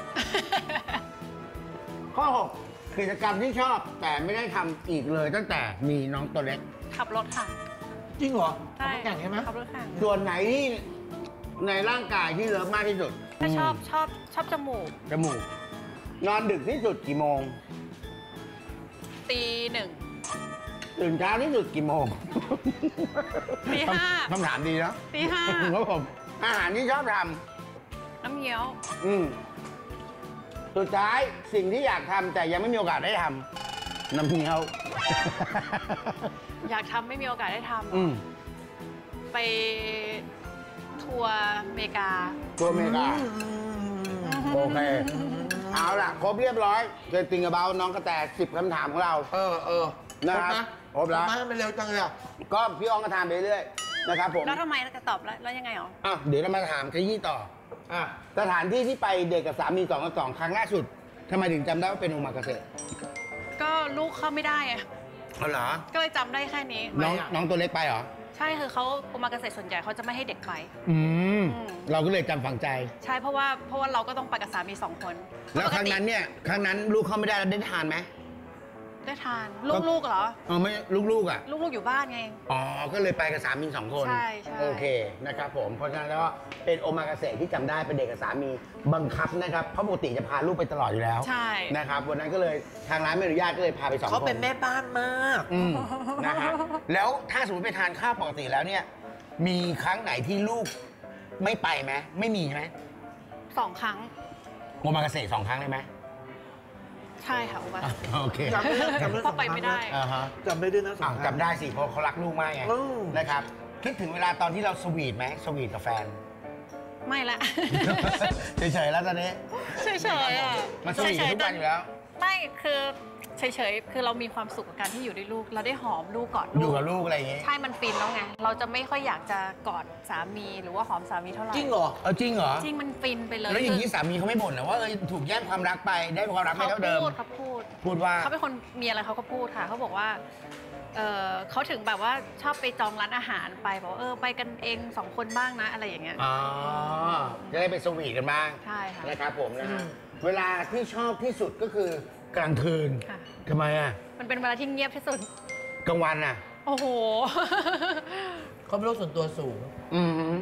ข้อ 6 กิจกรรมที่ชอบแต่ไม่ได้ทำอีกเลยตั้งแต่มีน้องตัวเล็กขับรถค่ะจริงเหรอใช่ทำแข่งใช่ไหมขับรถแข่งส่วนไหนที่ในร่างกายที่เลิฟมากที่สุดถ้าชอบจมูกจมูก นอนดึกที่สุดกี่โมงตี 1 ตื่นเช้าที่สุดกี่โมงตี ห้าคำถามดีเนาะตี 5 ครับผมอาหารที่ชอบทน้ำเงี้ยวำสุดท้ายสิ่งที่อยากทำแต่ยังไม่มีโอกาสได้ทำน้ำเงี้ยวอยากทำไม่มีโอกาสได้ทอืมำไปทัวร์อเมริกาตัวอเมริกาโอเคเอาล่ะ ครบเรียบร้อยเกินติงกับเบาน้องกระแต10คำถามของเรา นะครับครบแล้วนะมันเร็วจังเลยอ่ะก็พี่อองก็ทานไปเรื่อยนะครับผมแล้วทำไมเราจะตอบแล้วยังไงหรออ่ะเดี๋ยวเรามาถามขยี้ต่ออ่ะสถานที่ที่ไปเดทกับสามี2 ต่อ 2 ครั้งล่าสุดทำไมถึงจำได้ว่าเป็นโอมากาเสะก็ลูกเข้าไม่ได้อะเอาเหรอก็เลยจำได้แค่นี้น้องตัวเล็กไปเหรอใช่คือเขาโอมากาเสะส่วนใหญ่เขาจะไม่ให้เด็กไปอืมอืมเราก็เลยจำฝังใจใช่เพราะว่าเราก็ต้องไปกับสามี2 คนแล้วครั้งนั้นเนี่ยครั้งนั้นลูกเข้าไม่ได้แล้วได้ทานไหมได้ทานลูกๆเหรออ๋อไม่ลูกๆอ่ะลูกๆอยู่บ้านไงอ๋อ ก็เลยไปกับสามี2 คนใช่โอเคนะครับผม เพราะฉะนั้นแล้วเป็นโอมากาเสะที่จำได้เป็นเด็กกับสามีบังคับนะครับ เพราะปกติจะพาลูกไปตลอดอยู่แล้วใช่นะครับวันนั้นก็เลยทางร้านไม่อนุญาตก็เลยพาไป2 คนเขาเป็นแม่บ้านมากอืมนะฮะแล้วถ้าสมมติไปทานข้าวปกติแล้วเนี่ย มีครั้งไหนที่ลูกไม่ไปไหมไม่มีใช่ไหม 2 ครั้งโอมากาเสะ2 ครั้งได้ไหมใช่ค่ะโอมาโอเคจำได้จำได้เพราะไปไม่ได้อ่าฮะจำได้ด้วยนะสองจำได้สิเพราะเขารักลูกมากไงอืมนะครับคิดถึงเวลาตอนที่เราสวีทไหมสวีทกับแฟนไม่ละเฉยๆแล้วตอนนี้เฉยๆอ่ะมันสวีทกันทุกวันอยู่แล้วไม่คือเฉยๆคือเรามีความสุขกับการที่อยู่ด้วยลูก เราได้หอมลูกกอดอยู่ลูกกับลูกอะไรอย่างงี้ใช่มันฟินแล้วไงเราจะไม่ค่อยอยากจะกอดสามีหรือว่าหอมสามีเท่าไหร่จริงเหรอเอาจริงเหรอจริงมันฟินไปเลยแล้วอย่างนี้สามีเขาไม่บ่นเหรอว่าถูกแย่งความรักไปได้ความรักไม่เท่าเดิมเขาพูดพูดว่าเขาเป็นคนมีอะไรเขาก็พูดค่ะเขาบอกว่าเขาถึงแบบว่าชอบไปจองร้านอาหารไปบอกว่าไปกันเอง2 คนบ้างนะอะไรอย่างเงี้ยอ๋อจะได้ไปสวีทกันบ้างใช่ค่ะนะครับผมนะฮะเวลาที่ชอบที่สุดก็คือกลางคืนค่ะทำไมอ่ะมันเป็นเวลาที่เงียบที่สุดกลางวันอ่ะโอ้โหเขาเป็นโรคส่วนตัวสูงอือหือก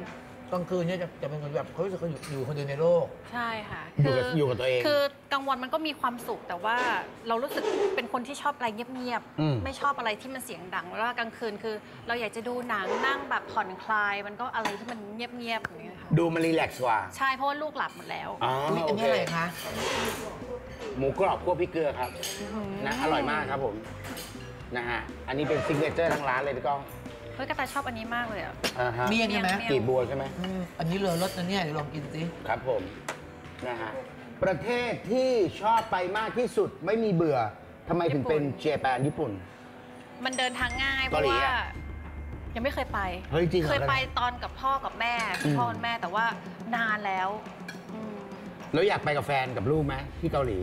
ลางคืนเนี่ยจะเป็นคนแบบเขารู้สึกเขาอยู่คนเดียวในโลกใช่ค่ะอยู่กับตัวเองคือกลางวันมันก็มีความสุขแต่ว่าเรารู้สึกเป็นคนที่ชอบอะไรเงียบอืมๆไม่ชอบอะไรที่มันเสียงดังแล้วกลางคืนคือ เราอยากจะดูหนังนั่งแบบผ่อนคลาย มันก็อะไรที่มันเงียบๆอย่างเงี้ยค่ะดูมันรีแลกซ์กว่าใช่เพราะว่าลูกหลับหมดแล้วอ๋ออุ๊ยอัโอน เคนี้อะไรคะหมูกรอบคั่วพริกเกลือครับนะอร่อยมากครับผมนะฮะอันนี้เป็นซิกเนเจอร์ทั้งร้านเลยพี่ก้องเฮ้ยกระต่ายชอบอันนี้มากเลยอ่ะอ่าฮะเมี่ยงใช่ไหมเมี่ยงกลีบบัวใช่ไหมอันนี้เรือรสนะเนี่ยเดี๋ยวลองกินสิครับผมนะฮะประเทศที่ชอบไปมากที่สุดไม่มีเบื่อทำไมถึงเป็นเจแปนญี่ปุ่นมันเดินทางง่ายเพเการาะหลีว่าอะยังไม่เคยไปเฮ้ยจริงเหรอเคยไปตอนกับพ่อกับแม่พ่อกับแม่แต่ว่านานแล้วอืมแล้วอยากไปกับแฟนกับลูกไหมที่เกาหลี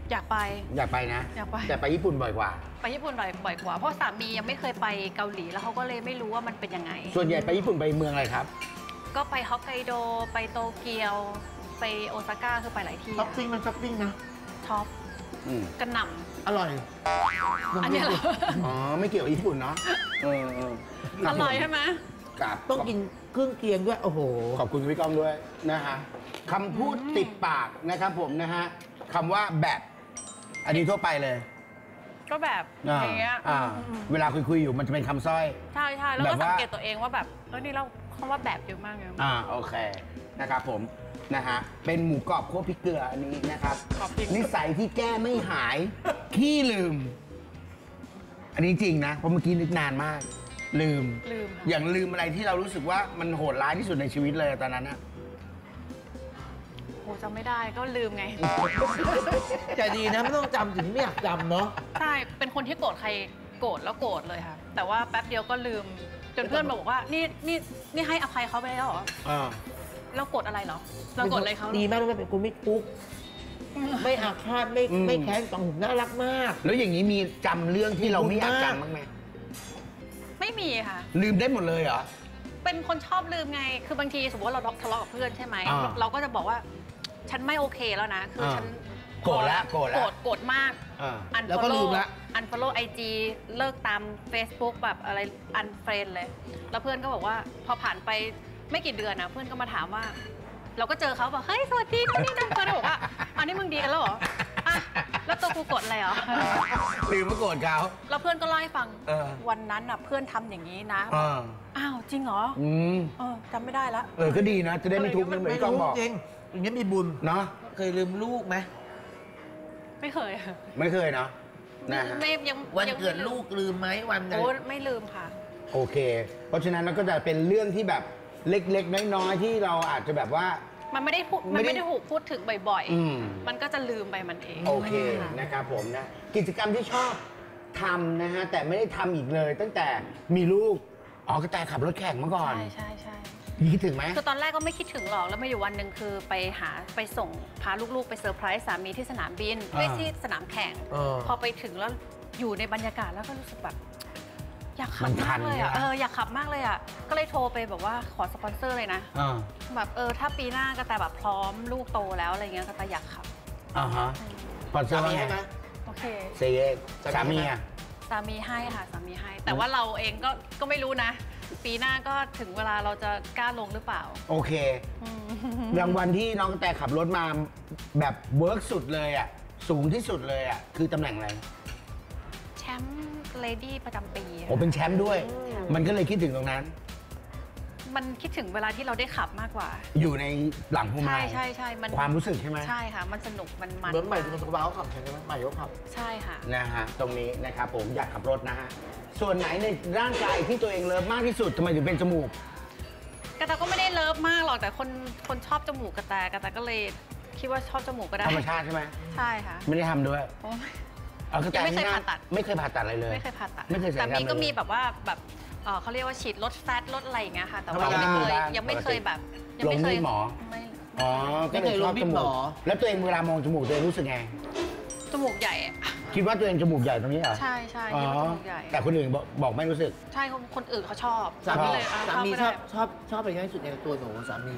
อยากไปอยากไปนะอยากไปแต่ไปญี่ปุ่นบ่อยกว่าไปญี่ปุ่นบ่อยกว่าเพราะสามียังไม่เคยไปเกาหลีแล้วเขาก็เลยไม่รู้ว่ามันเป็นยังไงส่วนใหญ่ไปญี่ปุ่นไปเมืองอะไรครับก็ไปฮอกไกโดไปโตเกียว ไปโอซาก้าคือไปหลายที่ช้อปปิ้งมันช้อปปิ้งนะท็อปอืมกระหน่อร่อยำอันเนี้ยเหรออ๋อ ไม่เกี่ยวกับญี่ปุ่นเนาะคอบผมร่อยใช่ไหมครับต้องกินเครื่องเคียงด้วย โอ้โหขอบคุณพี่ก้องด้วยนะฮะคำพูดติดปากนะครับผมนะฮะคำว่าแบบ อันนี้ทั่วไปเลยก็แบบอย่างเงี้ยเวลาคุยๆอยู่มันจะเป็นคำสร้อยใช่ใช่แล้วแบก็บว่าสังเกตตัวเองว่าแบบนี่เราคำว่าแบบเยอะมากเลยโอเคนะครับผมนะฮะเป็นหมูกรอบคั่วพริกเกลืออันนี้นะครับนิสัยที่แก้ไม่หายขี้ลืม อันนี้จริงนะเพราะเมื่อกี้นึกนานมาก ลืมลืมค่ะอย่างลืมอะไรที่เรารู้สึกว่ามันโหดร้ายที่สุดในชีวิตเลยตอนนั้นนะโหจำไม่ได้ก็ลืมไงใจดีนะ ไม่ต้องจำถึงไม่อยากจำเนาะใช่เป็นคนที่โกรธใครโกรธแล้วโกรธเลยค่ะ แต่ว่าแป๊บเดียวก็ลืมจนเพื่อนมาบอกว่านี่ให้อภัยเขาไปแล้วเหรอเราโกรธอะไรเหรอเราโกรธอะไรเขาเหรอดีมากเลยเป็นคนไม่ทุกข์ไม่อาฆาตไม่แค้นต่อหุน่ารักมากแล้วอย่างนี้มีจำเรื่องที่เราไม่อยากจำบ้างไหมไม่มีค่ะลืมได้หมดเลยเหรอเป็นคนชอบลืมไง คือบางทีสมมติว่าเราทะเลาะกับเพื่อนใช่ไหม เราก็จะบอกว่า ฉันไม่โอเคแล้วนะ คือฉันโกรธแล้วโกรธแล้วโกรธมากแล้วก็ลืมละ unfollow IG เลิกตาม Facebook แบบอะไร unfriend เลย แล้วเพื่อนก็บอกว่าพอผ่านไปไม่กี่เดือนนะเพื่อนก็มาถามว่า เราก็เจอเขาบอกเฮ้ยสวัสดีนู่นนี่นั่นเพื่อนก็บอกว่าอันนี้มึงดีกันแล้วเหรออ่ะแล้วตัวกูกดอะไรเหรอลืมว่าโกรธเขาแล้วเพื่อนก็เล่าให้ฟังวันนั้นน่ะเพื่อนทำอย่างนี้นะอ้าวจริงเหรอจำไม่ได้ละก็ดีนะ จะได้ไม่ทุกข์นะเหมือนไม่ที่ก้องรู้บอกจริงอย่างนี้มีบุญเนาะเคยลืมลูกไหมไม่เคยค่ะไม่เคยเนาะนะฮะไม่ยังวันยังเกิดลูกลืมไหมวันไหนโอ้ไม่ลืมค่ะโอเค เพราะฉะนั้นมันก็จะเป็นเรื่องที่แบบเล็กๆน้อยๆที่เราอาจจะแบบว่ามันไม่ได้พูดไม่มันได้ไม่ได้ถูกพูดถึงบ่อยอืมมันก็จะลืมไปมันเองโอเคค่ะนะครับผมนะกิจกรรมที่ชอบทำนะฮะแต่ไม่ได้ทำอีกเลย ตั้งแต่มีลูกกระแตขับรถแข่งมาก่อนใช่คิดถึงไหมคือตอนแรกก็ไม่คิดถึงหรอกแล้วมาอยู่วันหนึ่งคือไปส่งพาลูกๆไปเซอร์ไพรส์สามีที่สนามบินไม่ที่สนามแข่ง พอไปถึงแล้วอยู่ในบรรยากาศแล้วก็รู้สึกแบบ อยากขับมากเลยอ่ะอยากขับมากเลยอ่ะก็เลยโทรไปแบบว่าขอสปอนเซอร์เลยนะแบบถ้าปีหน้าก็แต่แบบพร้อมลูกโตแล้วอะไรเงี้ยก็แต่อยากขับฮะปอนเซอร์ว่าไงโอเคเซเยสามีอ่ะสามีให้ค่ะสามีให้ แต่ว่าเราเองก็ไม่รู้นะ ปีหน้าก็ถึงเวลาเราจะกล้าลงหรือเปล่าโอเครางวัลที่น้องกระแตขับรถมาแบบเวิร์กสุดเลยอ่ะสูงที่สุดเลยอ่ะคือตำแหน่งอะไรแชมป์เลดี้ประจำปีโอ้เป็นแชมป์ด้วย มันก็เลยคิดถึงตรงนั้นมันคิดถึงเวลาที่เราได้ขับมากกว่าอยู่ในหลังพวงมาลัยใช่มันความรู้สึกใช่ไหมใช่ค่ะ มันสนุกมันเหมือนใหม่ดูมันสบายเขาขับใช่ไหมใหม่เขาขับใช่ค่ะนะฮะตรงนี้นะครับผมอยากขับรถนะฮะส่วนไหนในร่างกายที่ตัวเองเลิฟมากที่สุดทำไมถึงเป็นจมูกกระแตก็ไม่ได้เลิฟมากหรอกแต่คนชอบจมูกกระแตก็เลยคิดว่าชอบจมูกก็ได้ธรรมชาติใช่ไหมใช่ค่ะไม่ได้ทำด้วยโอ้ยเอากระแตยังไม่เคยนี่นะผ่าตัดไม่เคยผ่าตัดอะไรเลยไม่เคยผ่าตัดไม่เคยศัลยกรแต่รมมีก็เลยมีแบบว่าแบบเขาเรียกว่าฉีดลดแฟตลดอะไรอย่างเงี้ยค่ะ แต่ว่าธรรมดายังไม่เคยแบบลงมีดหมอไม่อ๋อก็เลยชอบจมูกแล้วตัวเองเวลามองจมูกตัวเองรู้สึกไงจมูกใหญ่อะคิดว่าตัวเองจมูกใหญ่ตรงนี้เหรอใช่ใช่อ๋อคิดว่าจมูกใหญ่แต่คนอื่นบอกไม่รู้สึกใช่คนอื่นเขาชอบสามีก็เลยสามีเข้ชอบอะไรที่สุดในตัวหนูสามี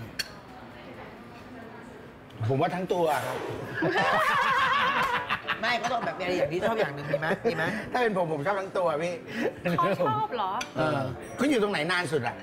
ผมว่าทั้งตัวครับไม่ก็ต้องแบบมีอะไรอย่างที่ชอบอย่างหนึ่งมีไหมมีไหมถ้าเป็นผมชอบทั้งตัวพี่เขาชอบเหรอเขาอยู่ตรงไหนนานสุดอะ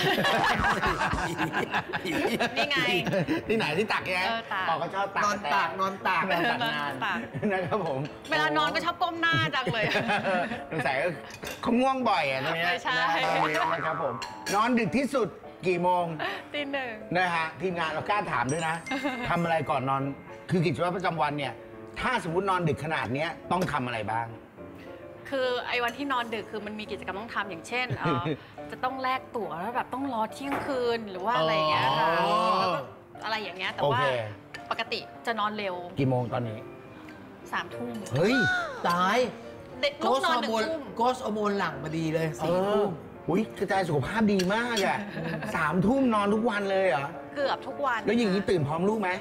นี่ไงที่ไหนที่ตักแกตากก็ชอบตักนอนตากนอนตากนอนตักนานตากนะครับผมเวลานอนก็ชอบก้มหน้าจังเลยสงสัยเขาง่วงบ่อยอะตรงเนี้ยไม่ใช่นะครับผมนอนดึกที่สุดกี่โมงตีหนึ่งนะฮะทีมงานเรากล้าถามด้วยนะทำอะไรก่อนนอนคือกิจวัตรประจำวันเนี่ย ถ้าสมมตินอนดึกขนาดเนี้ยต้องทำอะไรบ้างคือไอ้วันที่นอนดึกคือมันมีกิจกรรมต้องทำอย่างเช่นจะต้องแลกตั๋วแล้วแบบต้องรอเที่ยงคืนหรือว่าอะไรอย่างเงี้ยค่ะอ๋อแล้วก็อะไรอย่างเงี้ยแต่โอว่าเคปกติจะนอนเร็วกี่โมงตอนนี้ 3 ทุ่มเฮ้ยตายเด็กโกลูกสนอฮนอร์โมน 1 ทุ่มโกสฮอร์โมนหลั่งมาดีเลย4 ทุ่มอุ้ยกระจายสุขภาพดีมากอะ3 ทุ่มนอนทุกวันเลยเหรอเกือบทุกวันแล้วอย่างนี้ตื่นพร้อมลูกไหม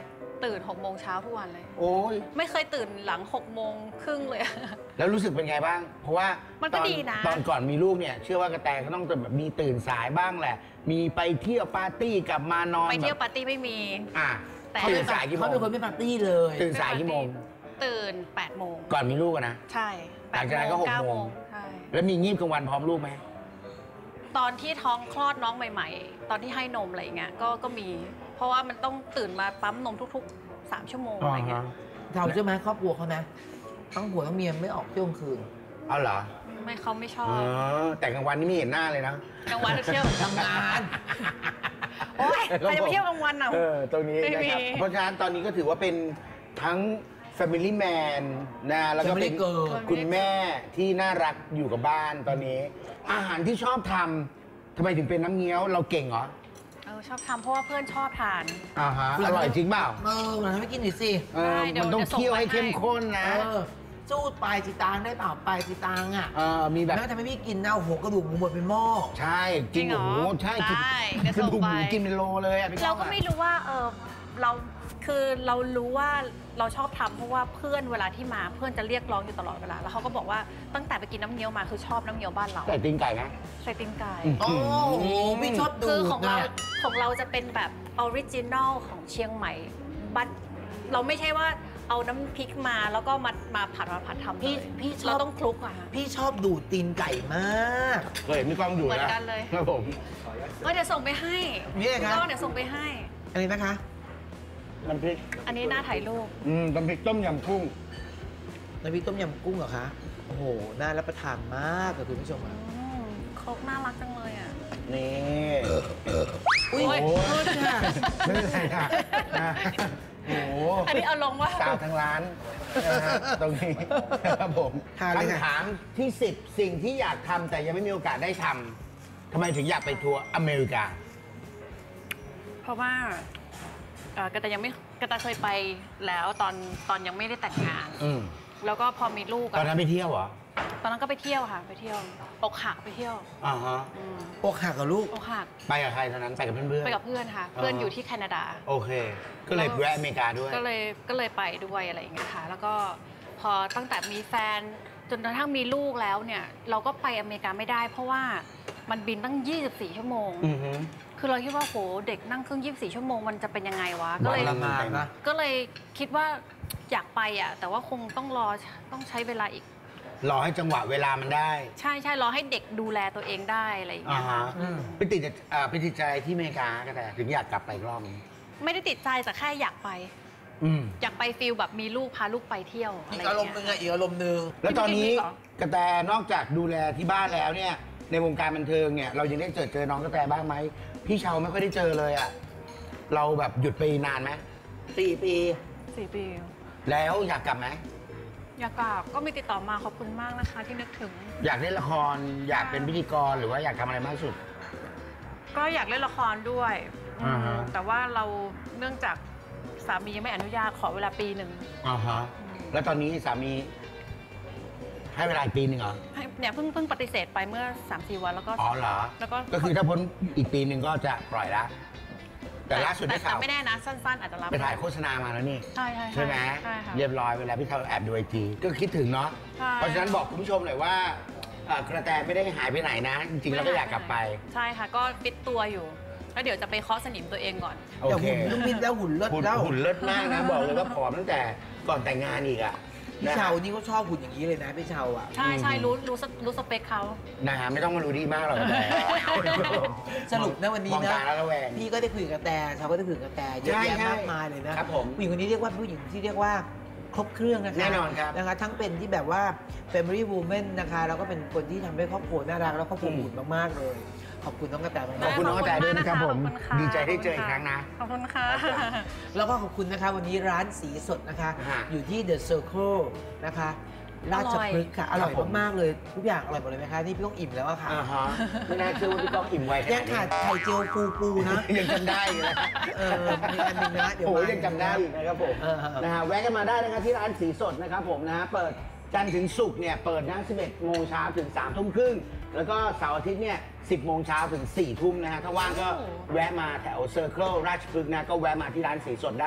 ตื่น6 โมงเช้าทุกวันเลยโอ้ยไม่เคยตื่นหลัง6 โมงครึ่งเลยแล้วรู้สึกเป็นไงบ้าง เพราะว่ามันก็ตอดีนะตอนก่อนมีลูกเนี่ยเชื่อว่ากระแตก็ต้องแบบมีตื่นสายบ้างแหละ มีไปเที่ยวปาร์ตี้กลับมานอนไปเที่ยวแบบปาร์ตี้ไม่มีอ่ะแต่ตื่นสายกี่โมเขางเป็นคนไม่ปาร์ตี้เลยตื่นสายกี่โมงตื่น8 โมงก่อนมีลูกอะนะใช่หลังจากนั้นก็6 9 โมงใช่แล้วมีงีบกลางวันพร้อมลูกไหมตอนที่ท้องคลอดน้องใหม่ๆ ตอนที่ให้นมอะไรอย่างเงี้ยก็มี เพราะว่ามันต้องตื่นมาปั๊มนมทุกๆ3 ชั่วโมงอะไรเงี้ยเราใช่ไหมครอบครัวเขานะทั้งผัวทั้งเมียไม่ออกเที่ยวกลางคืนเอาเหรอไม่เขาไม่ชออ๋บอแต่กลางวันนี่ไม่เห็นหน้าเลยนะกลางวันเที่ยวทำงานโอ๊ยใครจะไปเที่ยวกลางวันอ่ะตรงนี้ไม่นะมีครับ เพราะฉะนั้นตอนนี้ก็ถือว่าเป็นทั้ง Family Man นะแล้วก็เป็น Family Girl คุณแม่ที่น่ารักอยู่กับบ้านตอนนี้ อาหารที่ชอบทำทำไมถึงเป็นน้ำเงี้ยวเราเก่งเหรอชอบทำเพราะว่าเพื่อนชอบทานอ่าฮะอร่อยจริงเปล่ามันทำให้กินหน่อยสิได้เดี๋ยวมันต้องเดี๋ยวส่งเคี่ยวให้ไปให้เข้มข้นนะสู้ปลายสีตางได้เปล่าปลายสีตางอ่ะมีแบบแม่ทำให้พี่กินนะโอ้โหกระดูกหมูหมดเป็นหม้อใช่จริงเหรอโอ้โหใช่กินได้เดี๋ยวกระส่งดูกหมูไปกินเป็นโลเลยอะพี่ก้เราองก็อะไม่รู้ว่าเราคือเรารู้ว่าเราชอบทำเพราะว่าเพื่อนเวลาที่มาเพื่อนจะเรียกร้องอยู่ตลอดเวลาแล้วเขาก็บอกว่าตั้งแต่ไปกินน้ำเงี้ยวมาคือชอบน้ำเงี้ยวบ้านเราใส่ตีนไก่ไหมใส่ตีนไก่โอ้โหพี่ชอบดูคือของเรานะของเราจะเป็นแบบออริจินอลของเชียงใหม่บ้านเราไม่ใช่ว่าเอาน้ำพริกมาแล้วก็มาผัดทำเลยพี่ชอบเราต้องคลุกอะค่ะพี่ชอบดูดตีนไก่มากเคยเห็นพี่ก้องดูเหมือนนะกันเลยครับผมเดี๋ยวส่งไปให้นี่ไงครับก็เดี๋ยวส่งไปให้อันนี้นะคะน้ำพริกอันนี้หน้าถ่ายรูปน้ำพริกต้มยำกุ้งน้ำพริกต้มยำกุ้งเหรอคะ โอ้โห น่ารับประทานมากกับคุณผู้ชมอะครกน่ารักจังเลยอ่ะนี่อุ้ยโอ้ยโทษค่ะไม่เป็นไรค่ะนะโอ้โหอันนี้เอาลงว่าสาวทั้งร้านนะฮะตรงนี้ครับผมทานเลยค่ะคำถามที่ 10 สิ่งที่อยากทำแต่ยังไม่มีโอกาสได้ทำทำไมถึงอยากไปทัวร์อเมริกาเพราะว่ากระตายยังไม่กระตายเคยไปแล้วตอนยังไม่ได้แต่งงานอืมแล้วก็พอมีลูกตอนนั้นไปเที่ยวเหรอตอนนั้นก็ไปเที่ยวค่ะ ไปเที่ยวอกหักไปเที่ยวอ่าฮะอืมอกหักกับลูกอกหักไปกับใครตอนนั้นไปกับเพื่อนไปกับเพื่อนค่ะ เพื่อนอยู่ที่แคนาดาโอเค ก็เลยแวะอเมริกาด้วยก็เลยไปด้วยอะไรอย่างเงี้ยค่ะ แล้วก็พอตั้งแต่มีแฟนจนกระทั่งมีลูกแล้วเนี่ย เราก็ไปอเมริกาไม่ได้ เพราะว่ามันบินตั้ง 24 ชั่วโมงอือฮึคือเราคิดว่าโหเด็กนั่งเครื่อง 24 ชั่วโมงมันจะเป็นยังไงวะ ก็เลยวันละงานนะก็เลยคิดว่าอยากไปอ่ะ แต่ว่าคงต้องใช้เวลาอีกรอให้จังหวะเวลามันได้ใช่รอให้เด็กดูแลตัวเองได้อะไรอย่างอ่าเงี้ยค่ะฮะไปติดใจที่อเมริกาก็แต่ถึงอยากกลับไปอีกรอบนึงไม่ได้ติดใจแต่แค่อยากไปอืมอยากไปฟิลแบบมีลูกพาลูกไปเที่ยวอะอีไรกอย่าอาง รมณ์หเงี้นึ่ยงอะอีกอารมณ์หนึ่งแล้วตอนนี้พี่กิ๊กเหรอกระแตนอกจากดูแลที่บ้านแล้วเนี่ย ในวงการบันเทิงเนี่ยเรายังได้เจอน้องกระแตบ้างไหมพี่เชาไม่ค่อยได้เจอเลยอะเราแบบหยุดไปนานไหม 4 ปี 4 ปีแล้วอยากกลับไหมอยากกลับก็มีติดต่อมาขอบคุณมากนะคะที่นึกถึงอยากเล่นละครอยากเป็นพิธีกรหรือว่าอยากทำอะไรมากที่สุดก็อยากเล่นละครด้วยอ่าฮะแต่ว่าเราเนื่องจากสามียังไม่อนุญาตขอเวลาปีหนึ่งอ่าฮะแล้วตอนนี้สามีให้เวลาอีกปีหนึ่งเหรอเนี่ยเพิ่งปฏิเสธไปเมื่อ 3-4 วันแล้วก็อ๋อเหรอแล้วก็ก็คือถ้าพ้นอีกปีหนึ่งก็จะปล่อยละแต่ล่าสุดได้ข่าวแต่ไม่แน่นะสั้นๆ อาจจะรับไปถ่ายโฆษณามาแล้วนี่ใช่ใช่ไหมใช่ค่ะเรียบร้อยเวลาพี่เทาแอบดูไอจีก็คิดถึงเนาะใช่เพราะฉะนั้นบอกคุณผู้ชมหน่อยว่ากระแตไม่ได้หายไปไหนนะ จริงๆแล้วก็อยากกลับไปใช่ค่ะ ก็ฟิตตัวอยู่ แล้วเดี๋ยวจะไปเคาะสนิมตัวเองก่อนโอแต่เคหุ่นนุ่มมิดแล้วหุ่นเลิศหุ่นแล้วหุ่นเลิศมากนะ บอกเลยว่าผอมตั้งแต่ก่อนแต่งงานอีกอะพี่นะเชาฮะนี่เขาชอบหุ่นอย่างนี้เลยนะพี่เชาอ่ะใช่รู้สเปคเขานะฮะไม่ต้องมารู้ดีมากหรอกกระแตสรุปนะวันนี้มองนะตาแล้วระแวงพี่ก็ได้คุยกับกระแตเชาก็ได้คุยกับกระแตเยอะใช่แยะใช่มากมายเลยนะครับผมผู้หญิงคนนี้เรียกว่าผู้หญิงที่เรียกว่าครบเครื่องนะคะแน่นอนครับนะคะทั้งเป็นที่แบบว่า family woman นะคะแล้วก็เป็นคนที่ทำให้ครอบครัวน่ารักแล้วครอบครัวอบอุ่นมากๆเลย ขอบคุณน้องกระแตมากๆขอบคุณน้องกระแตด้วยนะครับผมขอบคุณค่ะดีใจได้เจออีกครั้งนะขอบคุณค่ะแล้วก็ขอบคุณนะคะวันนี้ร้านสีสดนะคะฮะอยู่ที่ The Circle นะคะราชพฤกษ์ค่ะ อร่อยครับผมมากๆเลยทุกอย่างอร่อยหมดเลยไหมคะนี่พี่ก้องอิ่มแล้วอะค่ะอ่าฮะไม่น่าเชื่อว่าพี่ก้องอิ่มไวขยันาง ดนี้ขาดไข่เจียวปูนะยังจำได้อยู่นะมีอันหนึงนะเดี๋ยวโอ้มายังจำได้อีกนะครับผม นะฮะแวะกันมาได้นะครับที่ร้านสีสดนะครับผมนะฮะเปิดจันทร์ถึงศุกร์เนี่ยเปิดนะ11 โมงเช้าถึง 3 ทุ่มครึ่งแล้วก็เสาร์อาทิตย์เนี่ย10 โมงเช้าถึง 4 ทุ่มนะฮะถ้าว่างก็แวะมาแถวเซอร์เคิลราชพฤกษ์นะก็แวะมาที่ร้านสีสดได้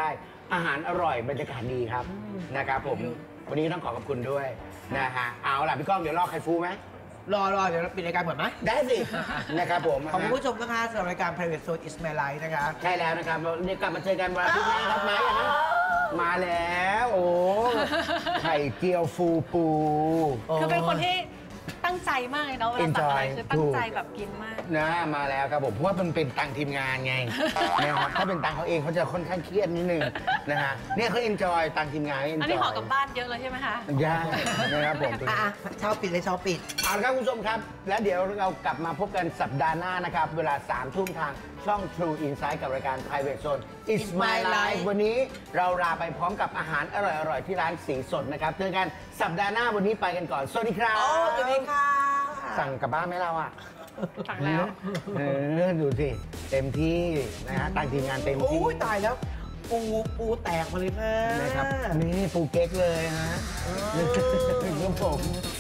อาหารอร่อยบรรยากาศดีครับนะครับผมวันนี้ต้องขอขอบคุณด้วยนะฮะเอาล่ะพี่ก้องเดี๋ยวรอไข่ฟูไหมรอเดี๋ยวเราปิดรายการก่อนไหมได้สิ นะครับผมขอบคุณผู้ชมนะคะสำหรับรายการ Private Zone is my life นะคะใช่แล้วนะครับเราเนี่ยกลับมาเจอกันวันอาทิตย์หน้าครับมาอย่างนั้นมาแล้วโอ้ไข่เจียวฟูปูคือเป็นคนที่ตั้งใจมากเลยเนาะเวลาสั่งอะไร Enjoy คือตั้งใจแบบกินมากนะมาแล้วครับผมเพราะว่ามันเป็นตังค์ทีมงานไง นะครับถ้าเป็นตังค์เขาเองเขาจะค่อนข้างเครียดนิดนึงนะฮะเนี่ยเขาเอนจอยตังค์ทีมงานเอนจอยอันนี้ห่อกลับบ้านเยอะเลยใช่ไหมคะยากนะครับผมอ่ะเช้าปิดเลยเช้าปิดเอาละครับคุณผู้ชมครับ แล้วเดี๋ยวเรากลับมาพบกันสัปดาห์หน้านะครับ เวลา 3 ทุ่มทางช่อง True Insight กับรายการ Private Zone It's My Life วันนี้เราลาไปพร้อมกับอาหารอร่อยๆ ที่ร้านสีสดนะครับเจอกันสัปดาห์หน้าวันนี้ไปกันก่อน สวัสดีครับโอ้สวัสดีค่ะสั่งกลับบ้านไหมเราอ่ะสั่งแล้วดูสิ เต็มที่นะฮะตั้งทีมงานเต็มโอ้ที่ยตายแล้ว ปูแตกมาเลยค่ะนะครับ นี่ปูเก๊กเลยฮะครับผม